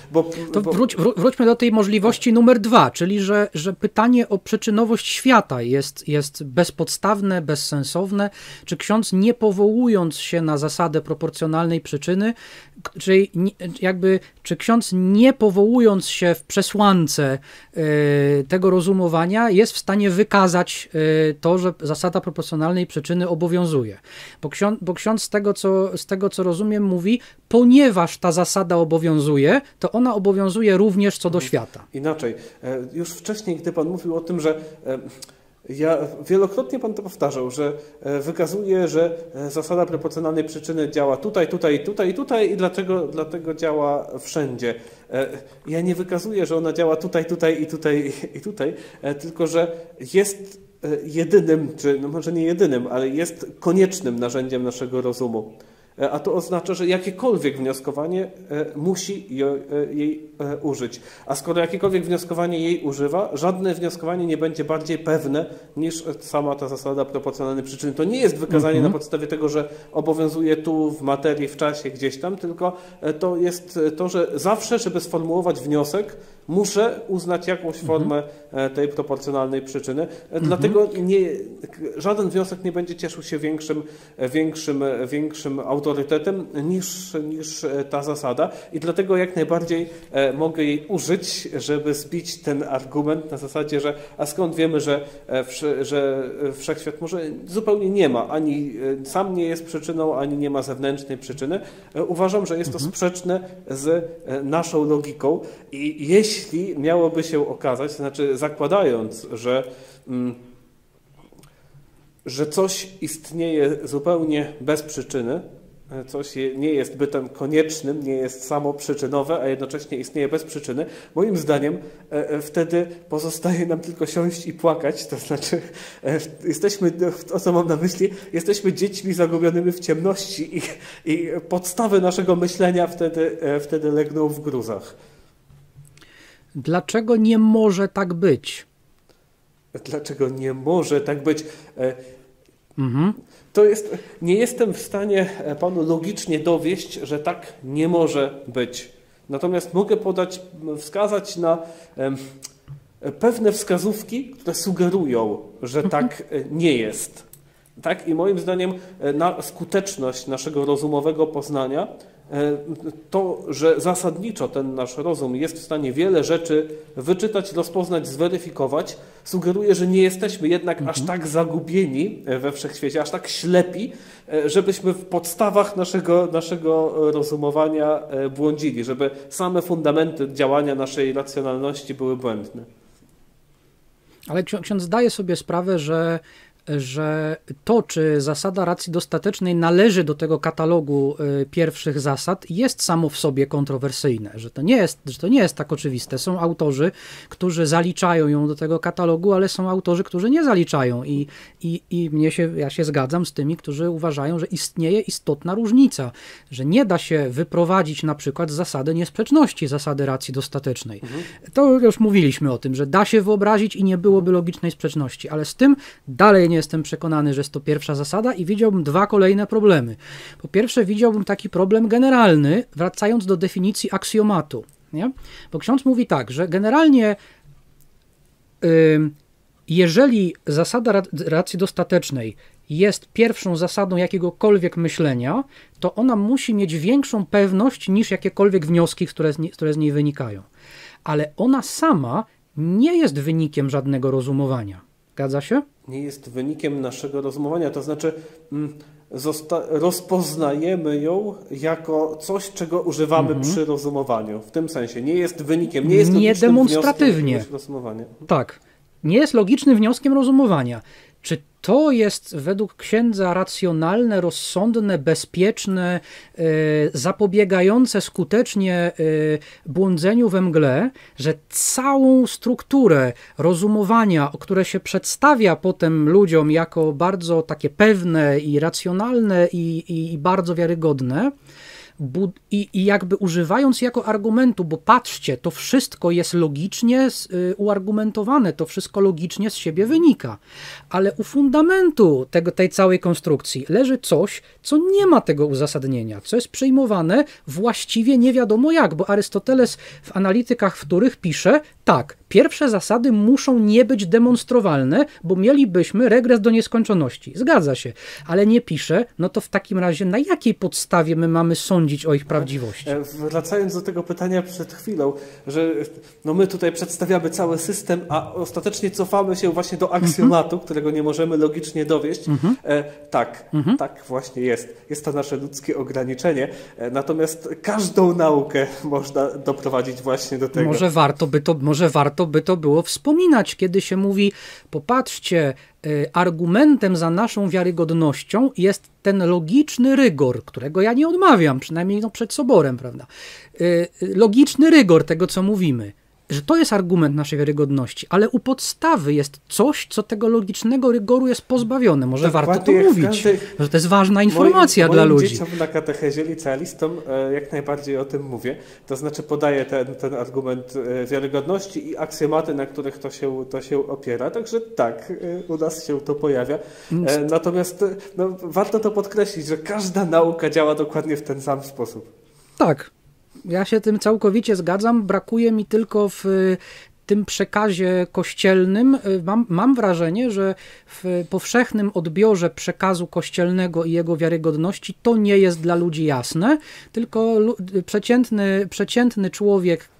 Wróćmy do tej możliwości numer 2, czyli że pytanie o przyczynowość świata jest bezpodstawne, bezsensowne. Czy ksiądz, nie powołując się na zasadę proporcjonalnej przyczyny, czy ksiądz, nie powołując się w przesłance tego rozumowania, jest w stanie wykazać to, że zasada proporcjonalnej przyczyny obowiązuje? Bo ksiądz z tego, co rozumiem, mówi, ponieważ ta zasada obowiązuje, to ona obowiązuje również co do świata. Inaczej. Już wcześniej, gdy pan mówił o tym, że wielokrotnie pan to powtarzał, że wykazuje, że zasada proporcjonalnej przyczyny działa tutaj, tutaj, tutaj, tutaj i dlatego działa wszędzie. Ja nie wykazuję, że ona działa tutaj, tutaj i tutaj i tutaj, tylko że jest jedynym, czy no może nie jedynym, ale jest koniecznym narzędziem naszego rozumu. A to oznacza, że jakiekolwiek wnioskowanie musi jej użyć. A skoro jakiekolwiek wnioskowanie jej używa, żadne wnioskowanie nie będzie bardziej pewne niż sama ta zasada proporcjonalnej przyczyny. To nie jest wykazanie na podstawie tego, że obowiązuje tu w materii, w czasie, gdzieś tam, tylko to jest to, że zawsze, żeby sformułować wniosek, muszę uznać jakąś formę tej proporcjonalnej przyczyny. Dlatego żaden wniosek nie będzie cieszył się większym autorytetem niż ta zasada i dlatego jak najbardziej mogę jej użyć, żeby zbić ten argument na zasadzie, że a skąd wiemy, że wszechświat może zupełnie nie ma, ani sam nie jest przyczyną, ani nie ma zewnętrznej przyczyny. Uważam, że jest to sprzeczne z naszą logiką i jeśli jeśli miałoby się okazać, to znaczy zakładając, że coś istnieje zupełnie bez przyczyny, coś nie jest bytem koniecznym, nie jest samoprzyczynowe, a jednocześnie istnieje bez przyczyny, moim zdaniem wtedy pozostaje nam tylko siąść i płakać, to znaczy jesteśmy, to co mam na myśli, jesteśmy dziećmi zagubionymi w ciemności i podstawy naszego myślenia wtedy legną w gruzach. Dlaczego nie może tak być? Dlaczego nie może tak być? To jest, nie jestem w stanie panu logicznie dowieść, że tak nie może być. Natomiast mogę wskazać na pewne wskazówki, które sugerują, że tak nie jest. Tak? I moim zdaniem na skuteczność naszego rozumowego poznania to, że zasadniczo ten nasz rozum jest w stanie wiele rzeczy wyczytać, rozpoznać, zweryfikować, sugeruje, że nie jesteśmy jednak aż tak zagubieni we wszechświecie, aż tak ślepi, żebyśmy w podstawach naszego rozumowania błądzili, żeby same fundamenty działania naszej racjonalności były błędne. Ale ksiądz zdaje sobie sprawę, że to, czy zasada racji dostatecznej należy do tego katalogu pierwszych zasad, jest samo w sobie kontrowersyjne, że to nie jest tak oczywiste. Są autorzy, którzy zaliczają ją do tego katalogu, ale są autorzy, którzy nie zaliczają ja się zgadzam z tymi, którzy uważają, że istnieje istotna różnica, że nie da się wyprowadzić na przykład z zasady niesprzeczności, zasady racji dostatecznej. To już mówiliśmy o tym, że da się wyobrazić i nie byłoby logicznej sprzeczności, ale z tym dalej nie jestem przekonany, że jest to pierwsza zasada i widziałbym dwa kolejne problemy. Po pierwsze, widziałbym taki problem generalny, wracając do definicji aksjomatu. Nie? Bo ksiądz mówi tak, że generalnie jeżeli zasada racji dostatecznej jest pierwszą zasadą jakiegokolwiek myślenia, to ona musi mieć większą pewność niż jakiekolwiek wnioski, które z niej wynikają. Ale ona sama nie jest wynikiem żadnego rozumowania. Zgadza się? Nie jest wynikiem naszego rozumowania, to znaczy rozpoznajemy ją jako coś, czego używamy przy rozumowaniu. W tym sensie nie jest wynikiem, nie jest logicznym demonstratywnie. Rozumowania. Tak, nie jest logicznym wnioskiem rozumowania. Czy to jest według księdza racjonalne, rozsądne, bezpieczne, zapobiegające skutecznie błądzeniu we mgle, że całą strukturę rozumowania, które się przedstawia potem ludziom jako bardzo takie pewne i racjonalne i bardzo wiarygodne, i jakby używając jako argumentu, bo patrzcie, to wszystko jest logicznie uargumentowane, to wszystko logicznie z siebie wynika, ale u fundamentu tej całej konstrukcji leży coś, co nie ma tego uzasadnienia, co jest przyjmowane właściwie nie wiadomo jak, bo Arystoteles w Analitykach Wtórych pisze, tak, pierwsze zasady muszą nie być demonstrowalne, bo mielibyśmy regres do nieskończoności. Zgadza się, ale nie pisze, no to w takim razie na jakiej podstawie my mamy sądzić o ich prawdziwości? Wracając do tego pytania przed chwilą, że no my tutaj przedstawiamy cały system, a ostatecznie cofamy się właśnie do aksjomatu, którego nie możemy logicznie dowieść. Tak właśnie jest. Jest to nasze ludzkie ograniczenie. Natomiast każdą naukę można doprowadzić właśnie do tego. Może warto by to było wspominać, kiedy się mówi, popatrzcie, argumentem za naszą wiarygodnością jest ten logiczny rygor, którego ja nie odmawiam, przynajmniej przed soborem, prawda? Logiczny rygor tego, co mówimy, że to jest argument naszej wiarygodności, ale u podstawy jest coś, co tego logicznego rygoru jest pozbawione. Może warto to mówić, że to jest ważna informacja dla ludzi. Dzieciom na katechezie licealistom jak najbardziej o tym mówię. To znaczy podaję ten argument wiarygodności i aksjomaty, na których to się opiera. Także tak, u nas się to pojawia. Natomiast warto to podkreślić, że każda nauka działa dokładnie w ten sam sposób. Tak. Ja się tym całkowicie zgadzam, brakuje mi tylko w tym przekazie kościelnym. Mam wrażenie, że w powszechnym odbiorze przekazu kościelnego i jego wiarygodności to nie jest dla ludzi jasne, tylko przeciętny człowiek,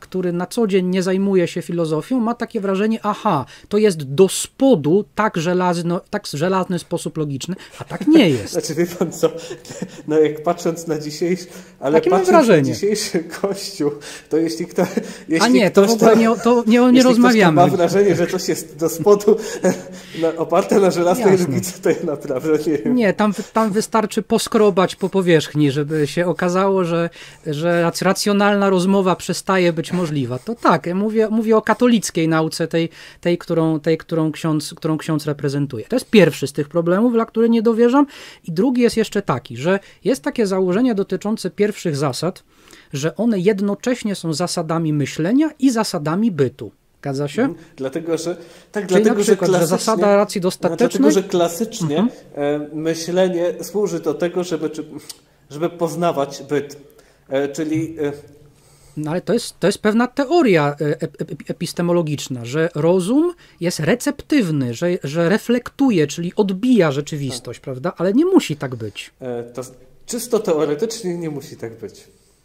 który na co dzień nie zajmuje się filozofią, ma takie wrażenie, aha, to jest do spodu tak żelazny sposób logiczny, a tak nie jest. Znaczy, wie pan co, no jak patrząc na dzisiejszy, na dzisiejszy Kościół, to jeśli ktoś... to w ogóle nie rozmawiamy. Ma wrażenie, że coś jest do spodu oparte na żelaznej logice, to ja naprawdę nie wiem. Nie, tam wystarczy poskrobać po powierzchni, żeby się okazało, że racjonalna rozmowa przestaje być możliwa. To tak, ja mówię o katolickiej nauce, którą ksiądz reprezentuje. To jest pierwszy z tych problemów, dla których nie dowierzam. I drugi jest jeszcze taki, że jest takie założenie dotyczące pierwszych zasad, że one jednocześnie są zasadami myślenia i zasadami bytu. Zgadza się? Dlatego, że zasada racji dostatecznej... Dlatego, że klasycznie myślenie służy do tego, żeby poznawać byt. Czyli... No ale to jest pewna teoria epistemologiczna, że rozum jest receptywny, że reflektuje, czyli odbija rzeczywistość, prawda? Ale nie musi tak być. To czysto teoretycznie nie musi tak być.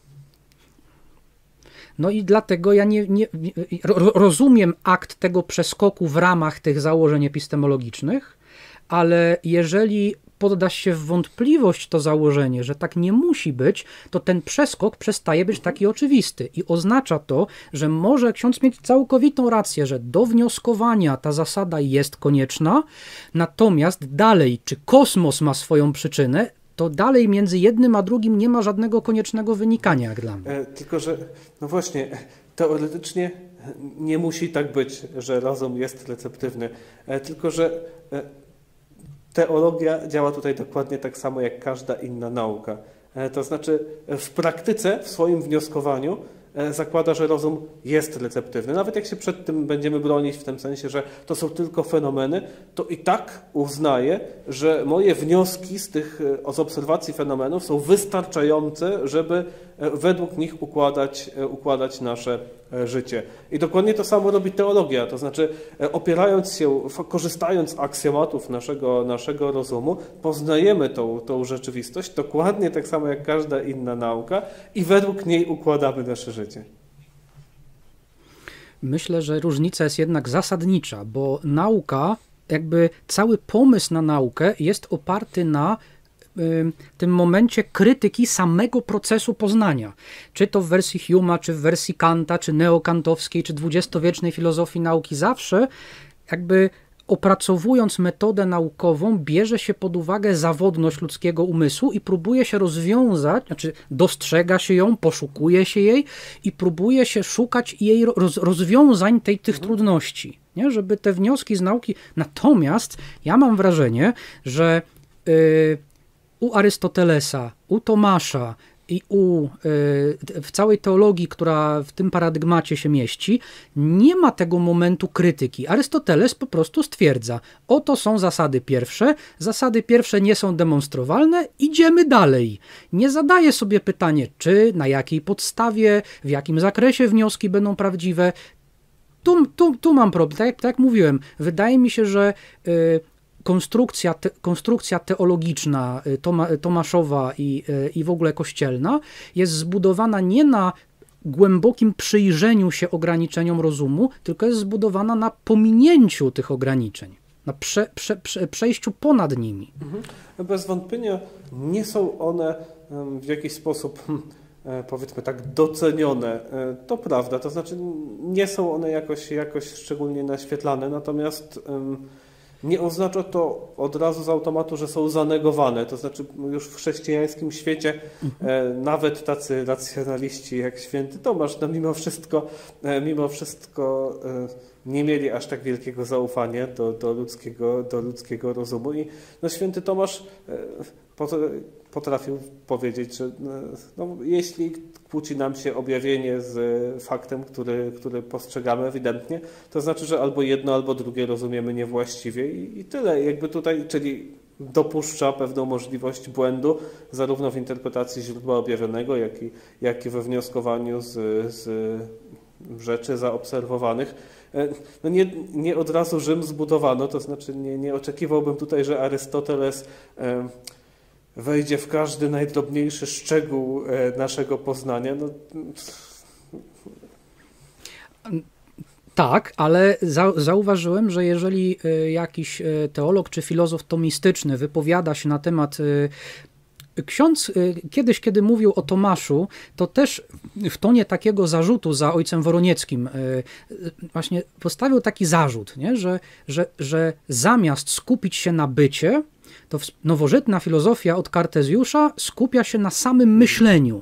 No i dlatego ja rozumiem akt tego przeskoku w ramach tych założeń epistemologicznych, ale jeżeli podda się w wątpliwość to założenie, że tak nie musi być, to ten przeskok przestaje być taki oczywisty i oznacza to, że może ksiądz mieć całkowitą rację, że do wnioskowania ta zasada jest konieczna, natomiast dalej, czy kosmos ma swoją przyczynę, to dalej między jednym a drugim nie ma żadnego koniecznego wynikania, jak dla mnie. Tylko, że no właśnie, teoretycznie nie musi tak być, że rozum jest receptywny, tylko, że teologia działa tutaj dokładnie tak samo jak każda inna nauka. To znaczy w praktyce, w swoim wnioskowaniu zakłada, że rozum jest receptywny. Nawet jak się przed tym będziemy bronić w tym sensie, że to są tylko fenomeny, to i tak uznaje, że moje wnioski z obserwacji fenomenów są wystarczające, żeby według nich układać nasze życie. I dokładnie to samo robi teologia, to znaczy opierając się, korzystając z aksjomatów naszego rozumu, poznajemy tą rzeczywistość dokładnie tak samo jak każda inna nauka i według niej układamy nasze życie. Myślę, że różnica jest jednak zasadnicza, bo nauka, jakby cały pomysł na naukę jest oparty na tym momencie krytyki samego procesu poznania. Czy to w wersji Humea, czy w wersji Kanta, czy neokantowskiej, czy dwudziestowiecznej filozofii nauki, zawsze jakby opracowując metodę naukową bierze się pod uwagę zawodność ludzkiego umysłu i próbuje się rozwiązać, znaczy dostrzega się ją, poszukuje się jej i próbuje się szukać jej rozwiązań tych trudności, nie? Żeby te wnioski z nauki... Natomiast ja mam wrażenie, że u Arystotelesa, u Tomasza i w całej teologii, która w tym paradygmacie się mieści, nie ma tego momentu krytyki. Arystoteles po prostu stwierdza, oto są zasady pierwsze nie są demonstrowalne, idziemy dalej. Nie zadaje sobie pytanie, czy, na jakiej podstawie, w jakim zakresie wnioski będą prawdziwe. Tu mam problem. Tak jak mówiłem, wydaje mi się, że konstrukcja teologiczna Tomaszowa i w ogóle kościelna jest zbudowana nie na głębokim przyjrzeniu się ograniczeniom rozumu, tylko jest zbudowana na pominięciu tych ograniczeń, na przejściu ponad nimi. Bez wątpienia nie są one w jakiś sposób, powiedzmy tak, docenione. To prawda, to znaczy nie są one jakoś szczególnie naświetlane, natomiast nie oznacza to od razu z automatu, że są zanegowane. To znaczy już w chrześcijańskim świecie nawet tacy racjonaliści jak święty Tomasz, no mimo wszystko nie mieli aż tak wielkiego zaufania do ludzkiego rozumu. I no, święty Tomasz potrafił powiedzieć, że no, jeśli kłóci nam się objawienie z faktem, który postrzegamy ewidentnie, to znaczy, że albo jedno, albo drugie rozumiemy niewłaściwie i tyle. Jakby tutaj, czyli dopuszcza pewną możliwość błędu zarówno w interpretacji źródła objawionego, jak i we wnioskowaniu z rzeczy zaobserwowanych. No nie od razu Rzym zbudowano, to znaczy nie oczekiwałbym tutaj, że Arystoteles wejdzie w każdy najdrobniejszy szczegół naszego poznania. No, Tak, ale zauważyłem, że jeżeli jakiś teolog czy filozof tomistyczny wypowiada się na temat. Ksiądz kiedyś, kiedy mówił o Tomaszu, to też w tonie takiego zarzutu za ojcem Woronieckim właśnie postawił taki zarzut, nie? Że zamiast skupić się na bycie, to nowożytna filozofia od Kartezjusza skupia się na samym myśleniu.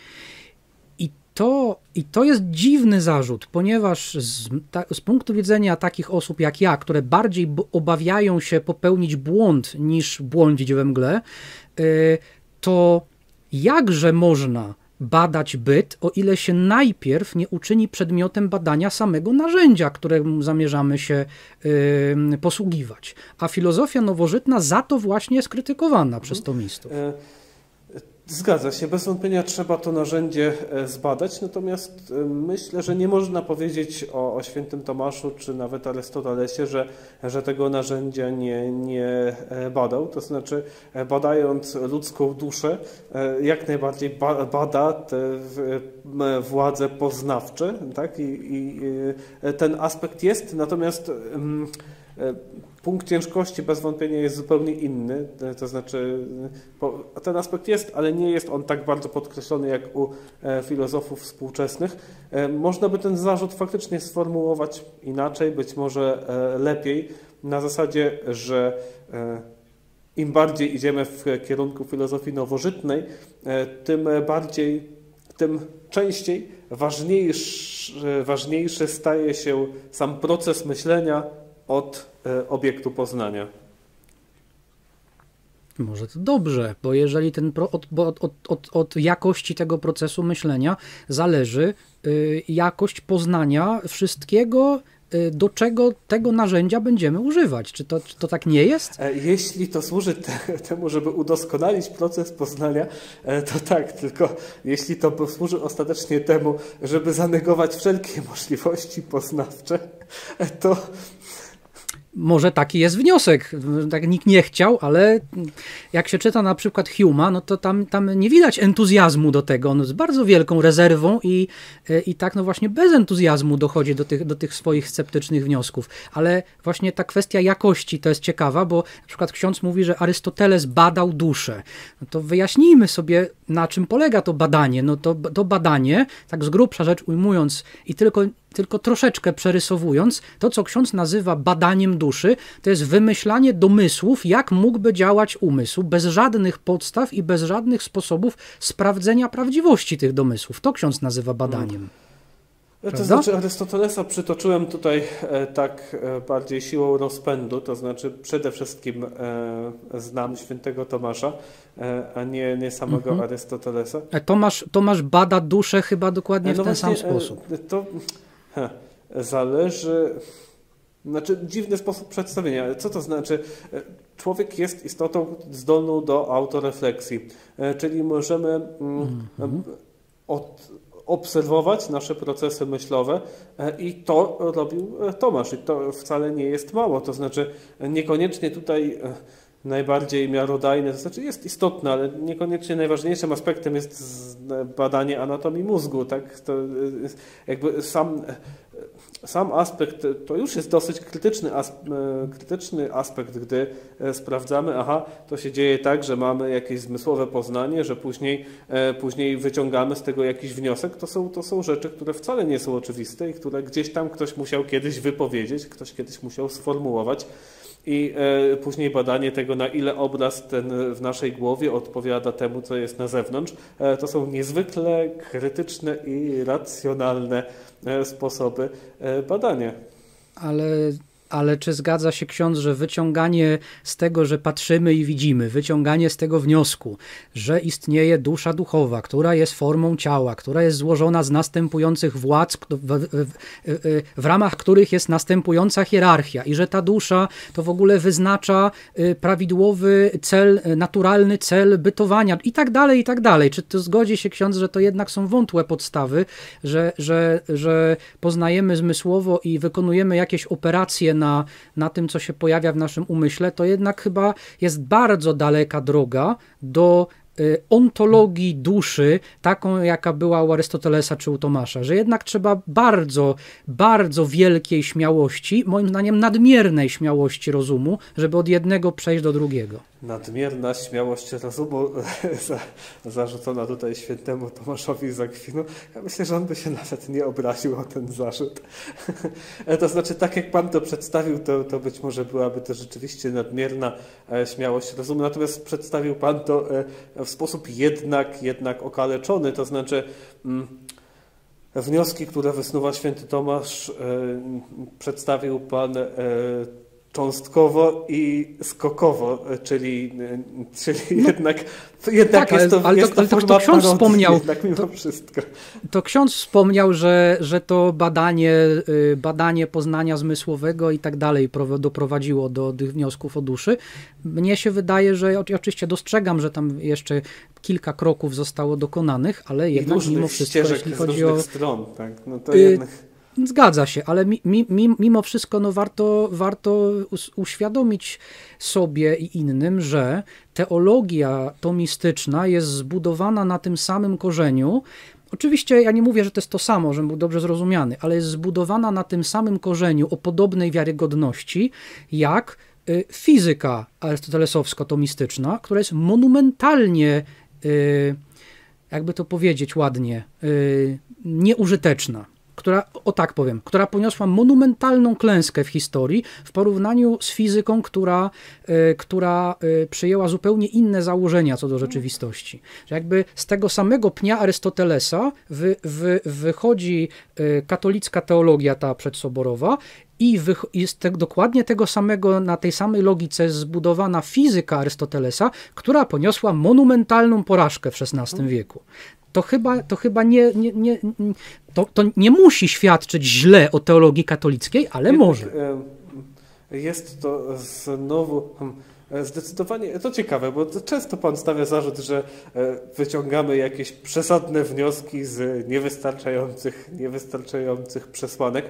I to jest dziwny zarzut, ponieważ z punktu widzenia takich osób jak ja, które bardziej obawiają się popełnić błąd niż błądzić we mgle, to jakże można badać byt, o ile się najpierw nie uczyni przedmiotem badania samego narzędzia, którym zamierzamy się posługiwać. A filozofia nowożytna za to właśnie jest krytykowana przez tomistów. Zgadza się, bez wątpienia trzeba to narzędzie zbadać, natomiast myślę, że nie można powiedzieć o świętym Tomaszu czy nawet Arystotelesie, że tego narzędzia nie badał. To znaczy, badając ludzką duszę, jak najbardziej bada te władze poznawcze, tak? I ten aspekt jest, natomiast punkt ciężkości bez wątpienia jest zupełnie inny, to znaczy ten aspekt jest, ale nie jest on tak bardzo podkreślony jak u filozofów współczesnych. Można by ten zarzut faktycznie sformułować inaczej, być może lepiej, na zasadzie, że im bardziej idziemy w kierunku filozofii nowożytnej, tym częściej ważniejszy staje się sam proces myślenia od obiektu poznania. Może to dobrze, bo jeżeli od jakości tego procesu myślenia zależy jakość poznania wszystkiego, do czego tego narzędzia będziemy używać. Czy to tak nie jest? Jeśli to służy temu, żeby udoskonalić proces poznania, to tak, tylko jeśli to służy ostatecznie temu, żeby zanegować wszelkie możliwości poznawcze, to może taki jest wniosek, tak nikt nie chciał, ale jak się czyta na przykład Hume'a, no to tam nie widać entuzjazmu do tego, on z bardzo wielką rezerwą i tak no właśnie bez entuzjazmu dochodzi do tych swoich sceptycznych wniosków, ale właśnie ta kwestia jakości to jest ciekawa, bo na przykład ksiądz mówi, że Arystoteles badał duszę, no to wyjaśnijmy sobie, na czym polega to badanie, no to badanie, tak z grubsza rzecz ujmując i tylko troszeczkę przerysowując, to co ksiądz nazywa badaniem duszy, to jest wymyślanie domysłów, jak mógłby działać umysł, bez żadnych podstaw i bez żadnych sposobów sprawdzenia prawdziwości tych domysłów. To ksiądz nazywa badaniem. To znaczy Arystotelesa przytoczyłem tutaj tak bardziej siłą rozpędu, to znaczy przede wszystkim znam świętego Tomasza, a nie samego Arystotelesa. Tomasz bada duszę chyba dokładnie w ten sam sposób. To zależy, znaczy dziwny sposób przedstawienia, ale co to znaczy? Człowiek jest istotą zdolną do autorefleksji, czyli możemy obserwować nasze procesy myślowe i to robił Tomasz i to wcale nie jest mało, to znaczy niekoniecznie tutaj najbardziej miarodajne, to znaczy jest istotne, ale niekoniecznie najważniejszym aspektem jest badanie anatomii mózgu, tak? To jakby sam aspekt to już jest dosyć krytyczny aspekt, gdy sprawdzamy, to się dzieje tak, że mamy jakieś zmysłowe poznanie, że później wyciągamy z tego jakiś wniosek. To są rzeczy, które wcale nie są oczywiste i które gdzieś tam ktoś musiał kiedyś wypowiedzieć, ktoś kiedyś musiał sformułować. I później badanie tego, na ile obraz ten w naszej głowie odpowiada temu, co jest na zewnątrz, to są niezwykle krytyczne i racjonalne sposoby badania. Ale czy zgadza się ksiądz, że wyciąganie z tego, że patrzymy i widzimy, wyciąganie z tego wniosku, że istnieje dusza duchowa, która jest formą ciała, która jest złożona z następujących władz, w ramach których jest następująca hierarchia i że ta dusza to w ogóle wyznacza prawidłowy cel, naturalny cel bytowania i tak dalej. Czy to zgodzi się ksiądz, że to jednak są wątłe podstawy, że poznajemy zmysłowo i wykonujemy jakieś operacje na tym, co się pojawia w naszym umyśle, to jednak chyba jest bardzo daleka droga do ontologii duszy, taką jaka była u Arystotelesa czy u Tomasza, że jednak trzeba bardzo, bardzo wielkiej śmiałości, moim zdaniem nadmiernej śmiałości rozumu, żeby od jednego przejść do drugiego. Nadmierna śmiałość rozumu zarzucona tutaj świętemu Tomaszowi z Akwinu. Ja myślę, że on by się nawet nie obraził o ten zarzut. To znaczy, tak jak pan to przedstawił, to być może byłaby to rzeczywiście nadmierna śmiałość rozumu, natomiast przedstawił pan to w sposób jednak okaleczony, to znaczy wnioski, które wysnuwa święty Tomasz, przedstawił pan cząstkowo i skokowo, czyli jednak tak, jest to, ale jest to ksiądz wspomniał, jednak mimo wszystko. To ksiądz wspomniał, że to badanie poznania zmysłowego i tak dalej doprowadziło do tych wniosków o duszy. Mnie się wydaje, że oczywiście dostrzegam, że tam jeszcze kilka kroków zostało dokonanych, ale jednak mimo wszystko, jeśli chodzi o stron, tak? No to jednak... Zgadza się, ale mimo wszystko no warto uświadomić sobie i innym, że teologia tomistyczna jest zbudowana na tym samym korzeniu. Oczywiście ja nie mówię, że to jest to samo, żebym był dobrze zrozumiany, ale jest zbudowana na tym samym korzeniu o podobnej wiarygodności jak fizyka arystotelesowsko-tomistyczna, która jest monumentalnie, jakby to powiedzieć ładnie, nieużyteczna. Która poniosła monumentalną klęskę w historii w porównaniu z fizyką, która przyjęła zupełnie inne założenia co do rzeczywistości. Że jakby z tego samego pnia Arystotelesa wychodzi katolicka teologia ta przedsoborowa i dokładnie tego samego, na tej samej logice jest zbudowana fizyka Arystotelesa, która poniosła monumentalną porażkę w XVI wieku. To chyba nie musi świadczyć źle o teologii katolickiej, ale może. Jest to znowu zdecydowanie, to ciekawe, bo często pan stawia zarzut, że wyciągamy jakieś przesadne wnioski z niewystarczających przesłanek.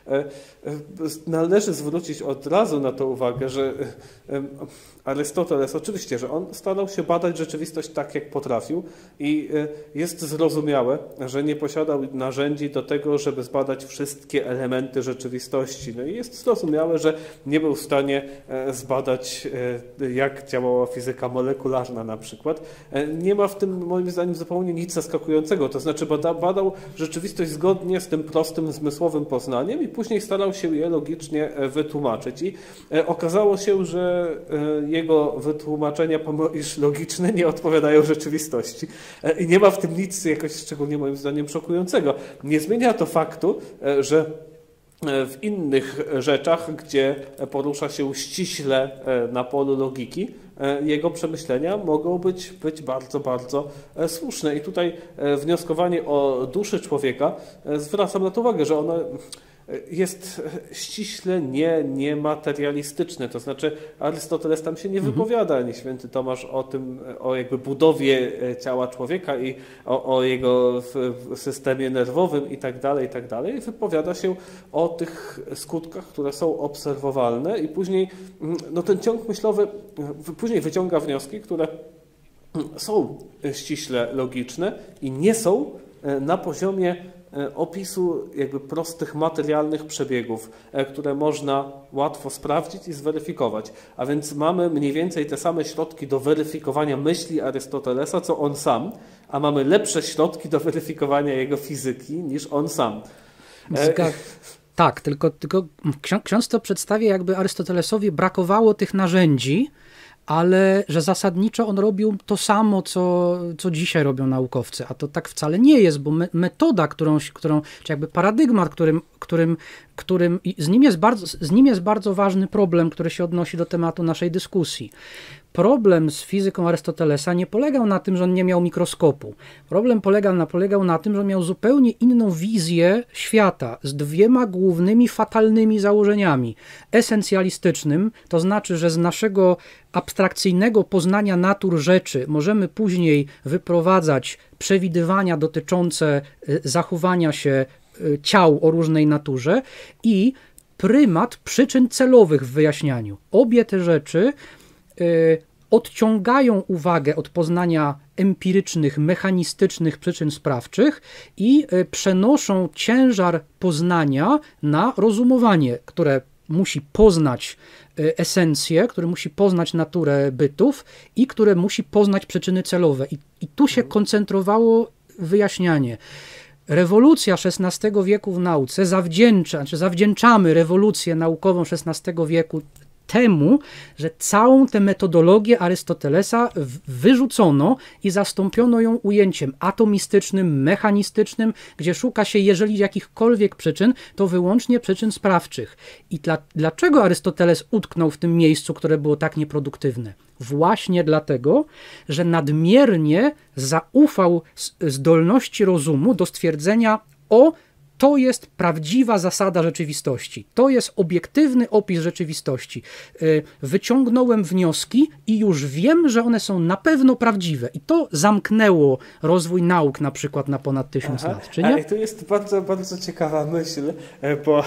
Należy zwrócić od razu na to uwagę, że Arystoteles, oczywiście, że on starał się badać rzeczywistość tak, jak potrafił i jest zrozumiałe, że nie posiadał narzędzi do tego, żeby zbadać wszystkie elementy rzeczywistości. No i jest zrozumiałe, że nie był w stanie zbadać, jak działała fizyka molekularna na przykład. Nie ma w tym, moim zdaniem, zupełnie nic zaskakującego. To znaczy badał rzeczywistość zgodnie z tym prostym zmysłowym poznaniem i później starał się je logicznie wytłumaczyć. I okazało się, że jego wytłumaczenia, pomimo iż logiczne, nie odpowiadają rzeczywistości. I nie ma w tym nic jakoś szczególnie, moim zdaniem, szokującego. Nie zmienia to faktu, że w innych rzeczach, gdzie porusza się ściśle na polu logiki, jego przemyślenia mogą być bardzo, bardzo słuszne. I tutaj wnioskowanie o duszy człowieka, zwracam na to uwagę, że ona jest ściśle niematerialistyczne, to znaczy Arystoteles tam się nie wypowiada, ani święty Tomasz o tym, o jakby budowie ciała człowieka i o jego systemie nerwowym i tak dalej, wypowiada się o tych skutkach, które są obserwowalne i później no ten ciąg myślowy później wyciąga wnioski, które są ściśle logiczne i nie są na poziomie opisu jakby prostych materialnych przebiegów, które można łatwo sprawdzić i zweryfikować. A więc mamy mniej więcej te same środki do weryfikowania myśli Arystotelesa, co on sam, a mamy lepsze środki do weryfikowania jego fizyki niż on sam. Tak, tylko ksiądz to przedstawia, jakby Arystotelesowi brakowało tych narzędzi, ale że zasadniczo on robił to samo, co dzisiaj robią naukowcy, a to tak wcale nie jest, bo metoda, czy jakby paradygmat, którym z nim jest bardzo ważny problem, który się odnosi do tematu naszej dyskusji. Problem z fizyką Arystotelesa nie polegał na tym, że on nie miał mikroskopu. Problem polegał na tym, że on miał zupełnie inną wizję świata z dwiema głównymi fatalnymi założeniami. Esencjalistycznym, to znaczy, że z naszego abstrakcyjnego poznania natur rzeczy możemy później wyprowadzać przewidywania dotyczące zachowania się ciał o różnej naturze i prymat przyczyn celowych w wyjaśnianiu. Obie te rzeczy odciągają uwagę od poznania empirycznych, mechanistycznych przyczyn sprawczych i przenoszą ciężar poznania na rozumowanie, które musi poznać esencję, które musi poznać naturę bytów i które musi poznać przyczyny celowe. I tu się koncentrowało wyjaśnianie. Rewolucja XVI wieku w nauce zawdzięczamy rewolucję naukową XVI wieku temu, że całą tę metodologię Arystotelesa wyrzucono i zastąpiono ją ujęciem atomistycznym, mechanistycznym, gdzie szuka się, jeżeli jakichkolwiek przyczyn, to wyłącznie przyczyn sprawczych. I dlaczego Arystoteles utknął w tym miejscu, które było tak nieproduktywne? Właśnie dlatego, że nadmiernie zaufał zdolności rozumu do stwierdzenia: to jest prawdziwa zasada rzeczywistości. To jest obiektywny opis rzeczywistości. Wyciągnąłem wnioski i już wiem, że one są na pewno prawdziwe. I to zamknęło rozwój nauk na przykład na ponad 1000 lat, czy nie? I to jest bardzo, bardzo ciekawa myśl, bo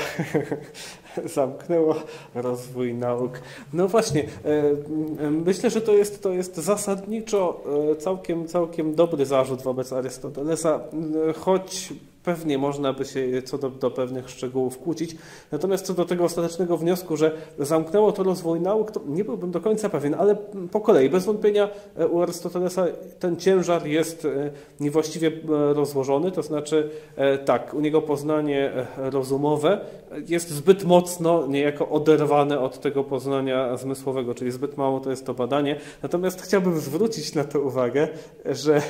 zamknęło rozwój nauk. No właśnie, myślę, że to jest zasadniczo całkiem dobry zarzut wobec Arystotelesa, choć pewnie można by się co do pewnych szczegółów kłócić. Natomiast co do tego ostatecznego wniosku, że zamknęło to rozwój nauk, to nie byłbym do końca pewien, ale po kolei. Bez wątpienia u Arystotelesa ten ciężar jest niewłaściwie rozłożony, to znaczy tak, u niego poznanie rozumowe jest zbyt mocno niejako oderwane od tego poznania zmysłowego, czyli zbyt mało to jest to badanie. Natomiast chciałbym zwrócić na to uwagę, że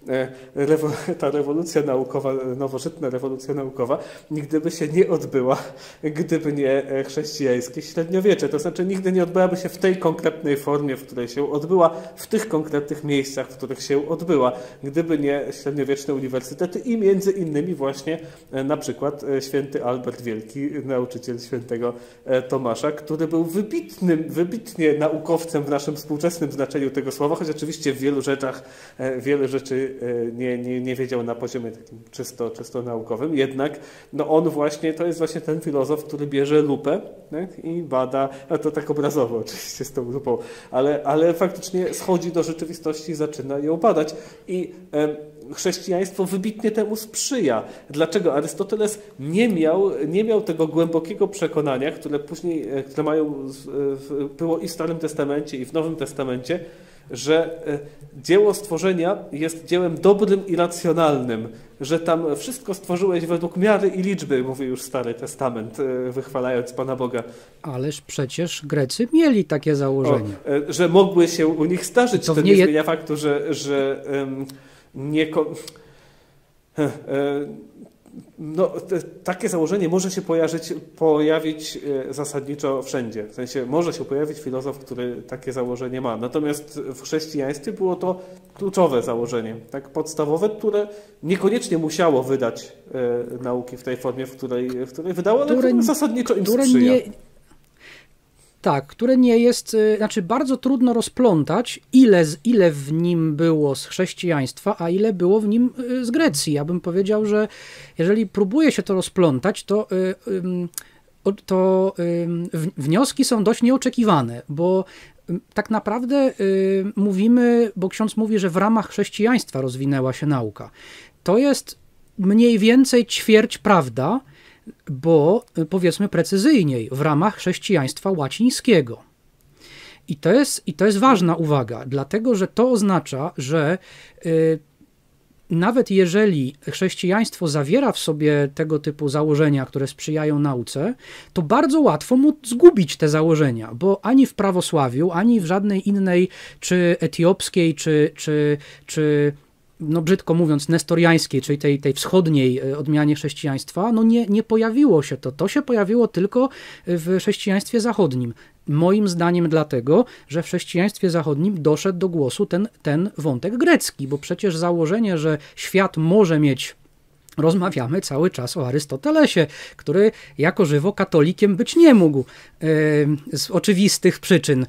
ta rewolucja naukowa, nowożytna rewolucja naukowa nigdy by się nie odbyła, gdyby nie chrześcijańskie średniowiecze. To znaczy nigdy nie odbyłaby się w tej konkretnej formie, w której się odbyła, w tych konkretnych miejscach, w których się odbyła, gdyby nie średniowieczne uniwersytety i między innymi właśnie na przykład święty Albert Wielki, nauczyciel świętego Tomasza, który był wybitnie naukowcem w naszym współczesnym znaczeniu tego słowa, choć oczywiście w wielu rzeczach wiele rzeczy nie wiedział na poziomie takim czysto naukowym, jednak on właśnie, to jest właśnie ten filozof, który bierze lupę, tak, i bada, a to tak obrazowo oczywiście z tą lupą, ale faktycznie schodzi do rzeczywistości i zaczyna ją badać. I chrześcijaństwo wybitnie temu sprzyja. Dlaczego? Arystoteles nie miał tego głębokiego przekonania, które było i w Starym Testamencie, i w Nowym Testamencie, że dzieło stworzenia jest dziełem dobrym i racjonalnym, że tam wszystko stworzyłeś według miary i liczby, mówi już Stary Testament, wychwalając Pana Boga. Ależ przecież Grecy mieli takie założenia. Że mogły się u nich zdarzyć. To nie zmienia faktu, że takie założenie może się pojawić zasadniczo wszędzie. W sensie może się pojawić filozof, który takie założenie ma. Natomiast w chrześcijaństwie było to kluczowe założenie, tak podstawowe, które niekoniecznie musiało wydać nauki w tej formie, w której wydało, ale które zasadniczo im sprzyja. Tak, które nie jest, bardzo trudno rozplątać, ile w nim było z chrześcijaństwa, a ile było w nim z Grecji. Ja bym powiedział, że jeżeli próbuje się to rozplątać, to wnioski są dość nieoczekiwane, bo tak naprawdę mówimy, bo ksiądz mówi, że w ramach chrześcijaństwa rozwinęła się nauka. To jest mniej więcej ćwierć prawda, bo powiedzmy precyzyjniej, w ramach chrześcijaństwa łacińskiego. I to jest ważna uwaga, dlatego że to oznacza, że nawet jeżeli chrześcijaństwo zawiera w sobie tego typu założenia, które sprzyjają nauce, to bardzo łatwo mu zgubić te założenia, bo ani w prawosławiu, ani w żadnej innej, czy etiopskiej, czy brzydko mówiąc, nestoriańskiej, czyli tej wschodniej odmianie chrześcijaństwa, nie pojawiło się to. To się pojawiło tylko w chrześcijaństwie zachodnim. Moim zdaniem dlatego, że w chrześcijaństwie zachodnim doszedł do głosu ten wątek grecki, bo przecież założenie, że świat może mieć... Rozmawiamy cały czas o Arystotelesie, który jako żywo katolikiem być nie mógł z oczywistych przyczyn.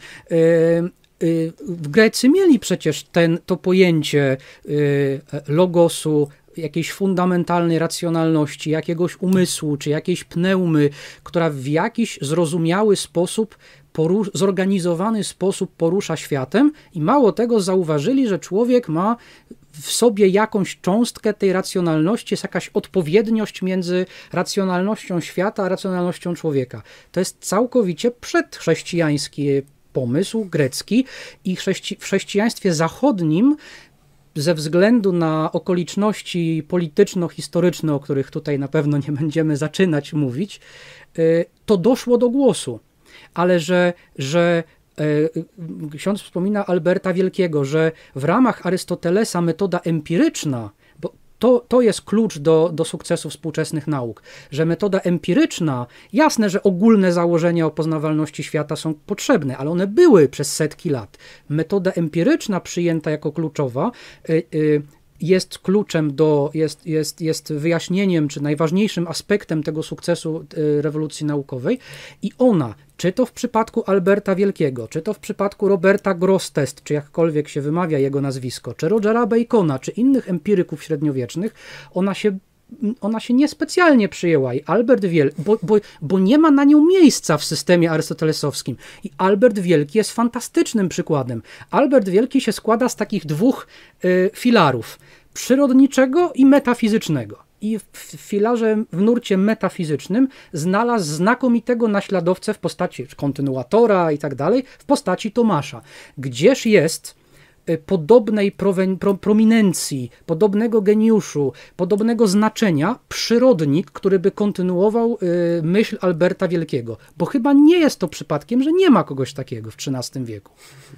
Grecy mieli przecież to pojęcie logosu, jakiejś fundamentalnej racjonalności, jakiegoś umysłu, czy jakiejś pneumy, która w jakiś zrozumiały sposób zorganizowany sposób porusza światem i mało tego zauważyli, że człowiek ma w sobie jakąś cząstkę tej racjonalności, jest jakaś odpowiedniość między racjonalnością świata a racjonalnością człowieka. To jest całkowicie przedchrześcijański pomysł grecki i w chrześcijaństwie zachodnim ze względu na okoliczności polityczno-historyczne, o których tutaj na pewno nie będziemy zaczynać mówić, to doszło do głosu. Ale że ksiądz wspomina Alberta Wielkiego, że w ramach Arystotelesa metoda empiryczna, bo to jest klucz do sukcesu współczesnych nauk, że metoda empiryczna, jasne, że ogólne założenia o poznawalności świata są potrzebne, ale one były przez setki lat. Metoda empiryczna przyjęta jako kluczowa jest kluczem jest wyjaśnieniem, czy najważniejszym aspektem tego sukcesu rewolucji naukowej i ona, czy to w przypadku Alberta Wielkiego, czy to w przypadku Roberta Grosseteste, czy jakkolwiek się wymawia jego nazwisko, czy Rogera Bacona, czy innych empiryków średniowiecznych, ona się niespecjalnie przyjęła i Albert Wielki, bo nie ma na nią miejsca w systemie arystotelesowskim i Albert Wielki jest fantastycznym przykładem. Albert Wielki się składa z takich dwóch filarów, przyrodniczego i metafizycznego. I w nurcie metafizycznym znalazł znakomitego naśladowcę w postaci kontynuatora i tak dalej, w postaci Tomasza. Gdzież jest podobnej prominencji, podobnego geniuszu, podobnego znaczenia przyrodnik, który by kontynuował myśl Alberta Wielkiego. Bo chyba nie jest to przypadkiem, że nie ma kogoś takiego w XIII wieku.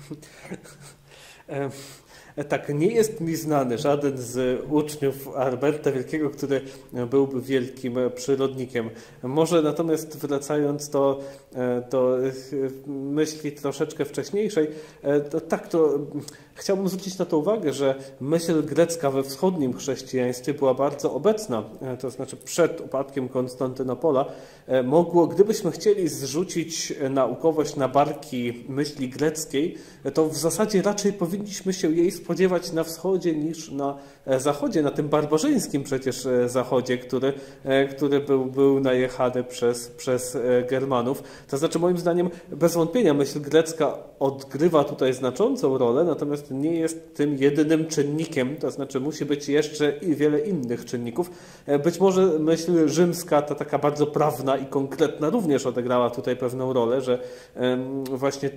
Tak, nie jest mi znany żaden z uczniów Alberta Wielkiego, który byłby wielkim przyrodnikiem. Może natomiast wracając do myśli troszeczkę wcześniejszej, to chciałbym zwrócić na to uwagę, że myśl grecka we wschodnim chrześcijaństwie była bardzo obecna, to znaczy przed upadkiem Konstantynopola. Gdybyśmy chcieli zrzucić naukowość na barki myśli greckiej, to w zasadzie raczej powinniśmy się jej spodziewać na wschodzie niż na zachodzie, na tym barbarzyńskim przecież zachodzie, który był najechany przez Germanów. To znaczy moim zdaniem bez wątpienia myśl grecka odgrywa tutaj znaczącą rolę, natomiast nie jest tym jedynym czynnikiem, to znaczy musi być jeszcze i wiele innych czynników. Być może myśl rzymska, ta taka bardzo prawna i konkretna również odegrała tutaj pewną rolę, że właśnie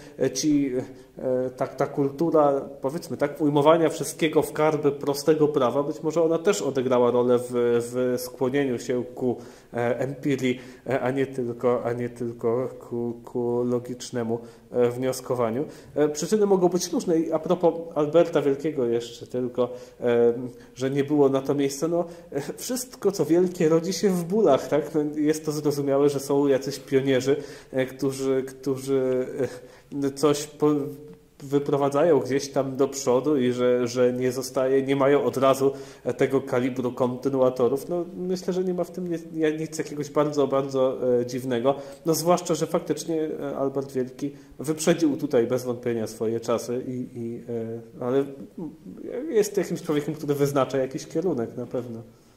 ta kultura, powiedzmy tak, ujmowania wszystkiego w karby prostego prawa, być może ona też odegrała rolę w skłonieniu się ku empirii, a nie tylko ku logicznemu wnioskowaniu. Przyczyny mogą być różne i a propos Alberta Wielkiego jeszcze tylko, że nie było na to miejsca, wszystko co wielkie rodzi się w bólach, tak? Jest to zrozumiałe, że są jacyś pionierzy, którzy coś wyprowadzają gdzieś tam do przodu i że nie mają od razu tego kalibru kontynuatorów. Myślę, że nie ma w tym nic jakiegoś bardzo, bardzo dziwnego. Zwłaszcza, że faktycznie Albert Wielki wyprzedził tutaj bez wątpienia swoje czasy, ale jest jakimś człowiekiem, który wyznacza jakiś kierunek na pewno.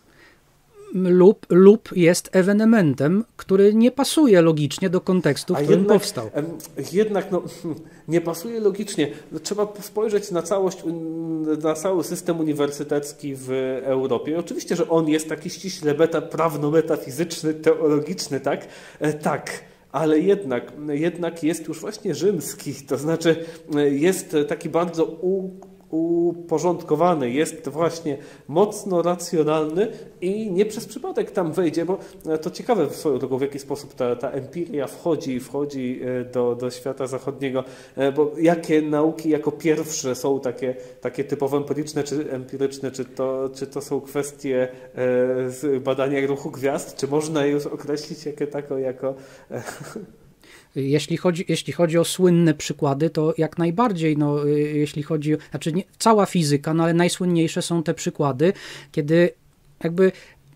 Lub jest ewenementem, który nie pasuje logicznie do kontekstu, w którym powstał. Jednak nie pasuje logicznie. Trzeba spojrzeć na całość, na cały system uniwersytecki w Europie. Oczywiście, że on jest taki ściśle prawno-metafizyczny, teologiczny, tak? Tak. Ale jednak jest już właśnie rzymski, to znaczy jest taki bardzo uporządkowany, jest właśnie mocno racjonalny i nie przez przypadek tam wejdzie, bo to ciekawe swoją drogą, w jaki sposób ta empiria wchodzi do świata zachodniego, bo jakie nauki jako pierwsze są takie typowo empiryczne czy empiryczne, czy to są kwestie badania ruchu gwiazd, czy można je już określić jako Jeśli chodzi o słynne przykłady, to jak najbardziej, jeśli chodzi o, znaczy cała fizyka, ale najsłynniejsze są te przykłady, kiedy jakby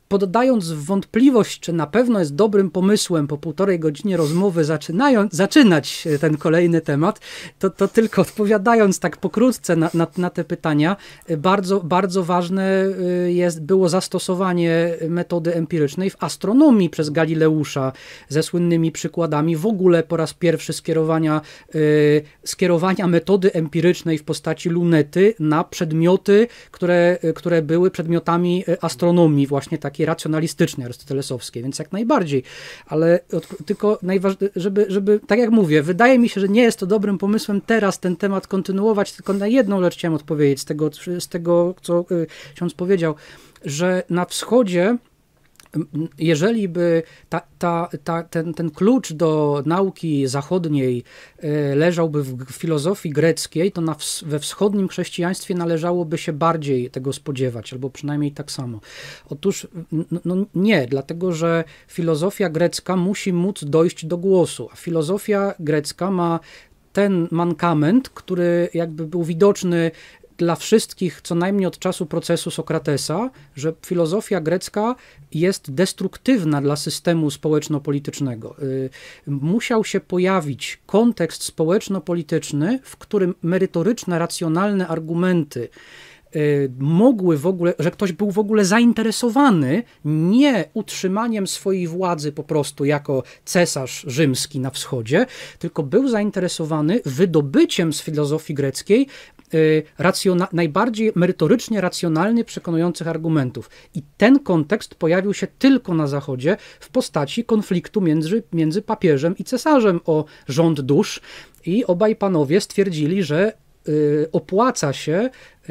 poddając w wątpliwość, czy na pewno jest dobrym pomysłem po 1,5 godziny rozmowy zaczynać ten kolejny temat, to tylko odpowiadając tak pokrótce na te pytania, bardzo, bardzo ważne było zastosowanie metody empirycznej w astronomii przez Galileusza ze słynnymi przykładami w ogóle po raz pierwszy skierowania metody empirycznej w postaci lunety na przedmioty, które były przedmiotami astronomii, właśnie takiej racjonalistycznej, arystotelesowskiej, więc jak najbardziej, ale tylko żeby, tak jak mówię, wydaje mi się, że nie jest to dobrym pomysłem teraz ten temat kontynuować, tylko na jedną rzecz chciałem odpowiedzieć z tego, co ksiądz powiedział, że na wschodzie, jeżeli by ten klucz do nauki zachodniej leżałby w filozofii greckiej, to we wschodnim chrześcijaństwie należałoby się bardziej tego spodziewać, albo przynajmniej tak samo. Otóż nie, dlatego że filozofia grecka musi móc dojść do głosu, a filozofia grecka ma ten mankament, który jakby był widoczny dla wszystkich, co najmniej od czasu procesu Sokratesa, że filozofia grecka jest destruktywna dla systemu społeczno-politycznego. Musiał się pojawić kontekst społeczno-polityczny, w którym merytoryczne, racjonalne argumenty mogły w ogóle, że ktoś był w ogóle zainteresowany nie utrzymaniem swojej władzy po prostu jako cesarz rzymski na wschodzie, tylko był zainteresowany wydobyciem z filozofii greckiej najbardziej merytorycznie racjonalnie przekonujących argumentów. I ten kontekst pojawił się tylko na Zachodzie w postaci konfliktu między papieżem i cesarzem o rząd dusz i obaj panowie stwierdzili, że opłaca się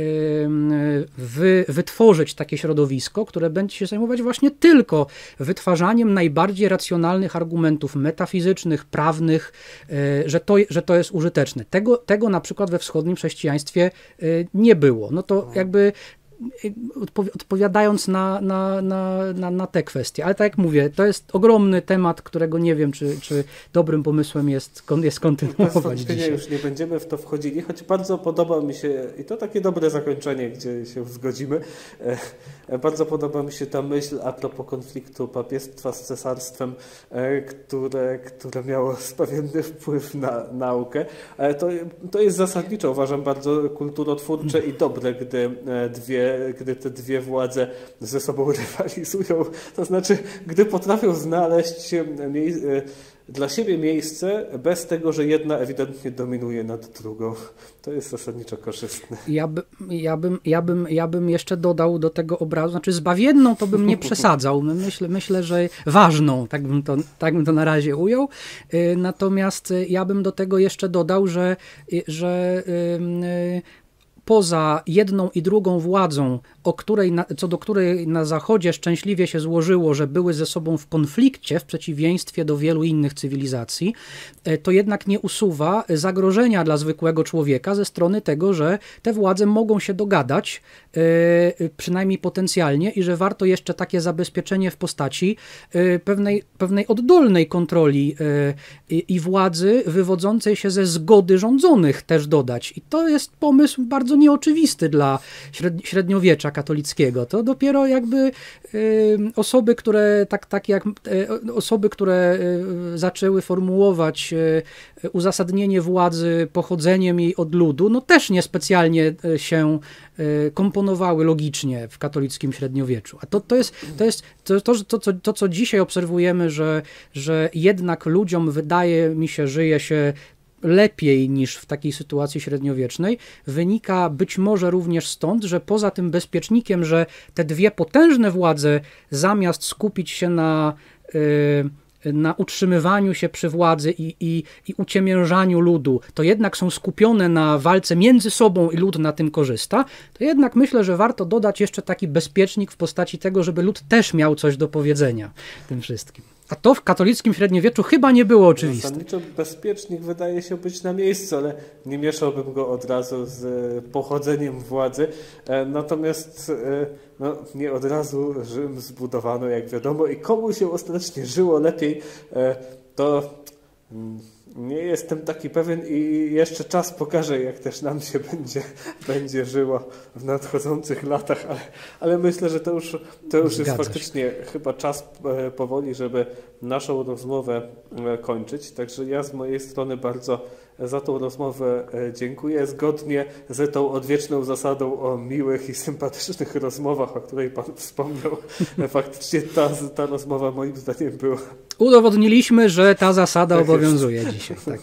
wytworzyć takie środowisko, które będzie się zajmować właśnie tylko wytwarzaniem najbardziej racjonalnych argumentów metafizycznych, prawnych, że to jest użyteczne. Tego na przykład we wschodnim chrześcijaństwie nie było. No to jakby odpowiadając na te kwestie. Ale tak jak mówię, to jest ogromny temat, którego nie wiem, czy dobrym pomysłem jest kontynuować dzisiaj. Już nie będziemy w to wchodzili, choć bardzo podoba mi się, i to takie dobre zakończenie, gdzie się zgodzimy, bardzo podoba mi się ta myśl a propos konfliktu papiestwa z cesarstwem, które miało pewien wpływ na naukę. To jest zasadniczo, uważam, bardzo kulturotwórcze i dobre, gdy te dwie władze ze sobą rywalizują. To znaczy, gdy potrafią znaleźć dla siebie miejsce bez tego, że jedna ewidentnie dominuje nad drugą. To jest zasadniczo korzystne. Ja bym jeszcze dodał do tego obrazu, znaczy zbawienną to bym nie przesadzał. Myślę, że ważną, tak bym to na razie ujął. Natomiast ja bym do tego jeszcze dodał, że poza jedną i drugą władzą, co do której na Zachodzie szczęśliwie się złożyło, że były ze sobą w konflikcie, w przeciwieństwie do wielu innych cywilizacji, to jednak nie usuwa zagrożenia dla zwykłego człowieka ze strony tego, że te władze mogą się dogadać, przynajmniej potencjalnie, i że warto jeszcze takie zabezpieczenie w postaci pewnej oddolnej kontroli i władzy wywodzącej się ze zgody rządzonych też dodać. I to jest pomysł bardzo nieoczywisty dla średniowiecza katolickiego. To dopiero jakby osoby, które zaczęły formułować uzasadnienie władzy pochodzeniem jej od ludu, no też niespecjalnie się komponowały logicznie w katolickim średniowieczu. A to jest to, co dzisiaj obserwujemy, że jednak ludziom, wydaje mi się, żyje się lepiej niż w takiej sytuacji średniowiecznej, wynika być może również stąd, że poza tym bezpiecznikiem, że te dwie potężne władze zamiast skupić się na utrzymywaniu się przy władzy i uciemiężaniu ludu, to jednak są skupione na walce między sobą i lud na tym korzysta, to jednak myślę, że warto dodać jeszcze taki bezpiecznik w postaci tego, żeby lud też miał coś do powiedzenia tym wszystkim. A to w katolickim średniowieczu chyba nie było oczywiste. Zasadniczo bezpiecznik wydaje się być na miejscu, ale nie mieszałbym go od razu z pochodzeniem władzy. Natomiast nie od razu Rzym zbudowano, jak wiadomo, i komu się ostatecznie żyło lepiej, to jestem taki pewien i jeszcze czas pokaże, jak też nam się będzie żyło w nadchodzących latach, ale myślę, że to już jest faktycznie chyba czas powoli, żeby naszą rozmowę kończyć. Także ja z mojej strony bardzo za tą rozmowę dziękuję. Zgodnie z tą odwieczną zasadą o miłych i sympatycznych rozmowach, o której Pan wspomniał, faktycznie ta rozmowa moim zdaniem była. Udowodniliśmy, że ta zasada obowiązuje dzisiaj. Tak.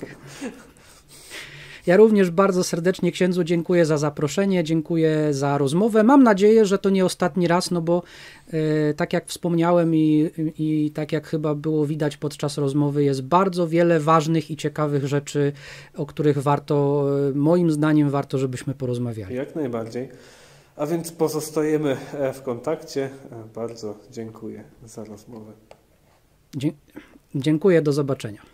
Ja również bardzo serdecznie księdzu dziękuję za zaproszenie, dziękuję za rozmowę. Mam nadzieję, że to nie ostatni raz, no bo tak jak wspomniałem i tak jak chyba było widać podczas rozmowy, jest bardzo wiele ważnych i ciekawych rzeczy, o których warto, moim zdaniem warto, żebyśmy porozmawiali. Jak najbardziej. A więc pozostajemy w kontakcie. Bardzo dziękuję za rozmowę. Dziękuję, do zobaczenia.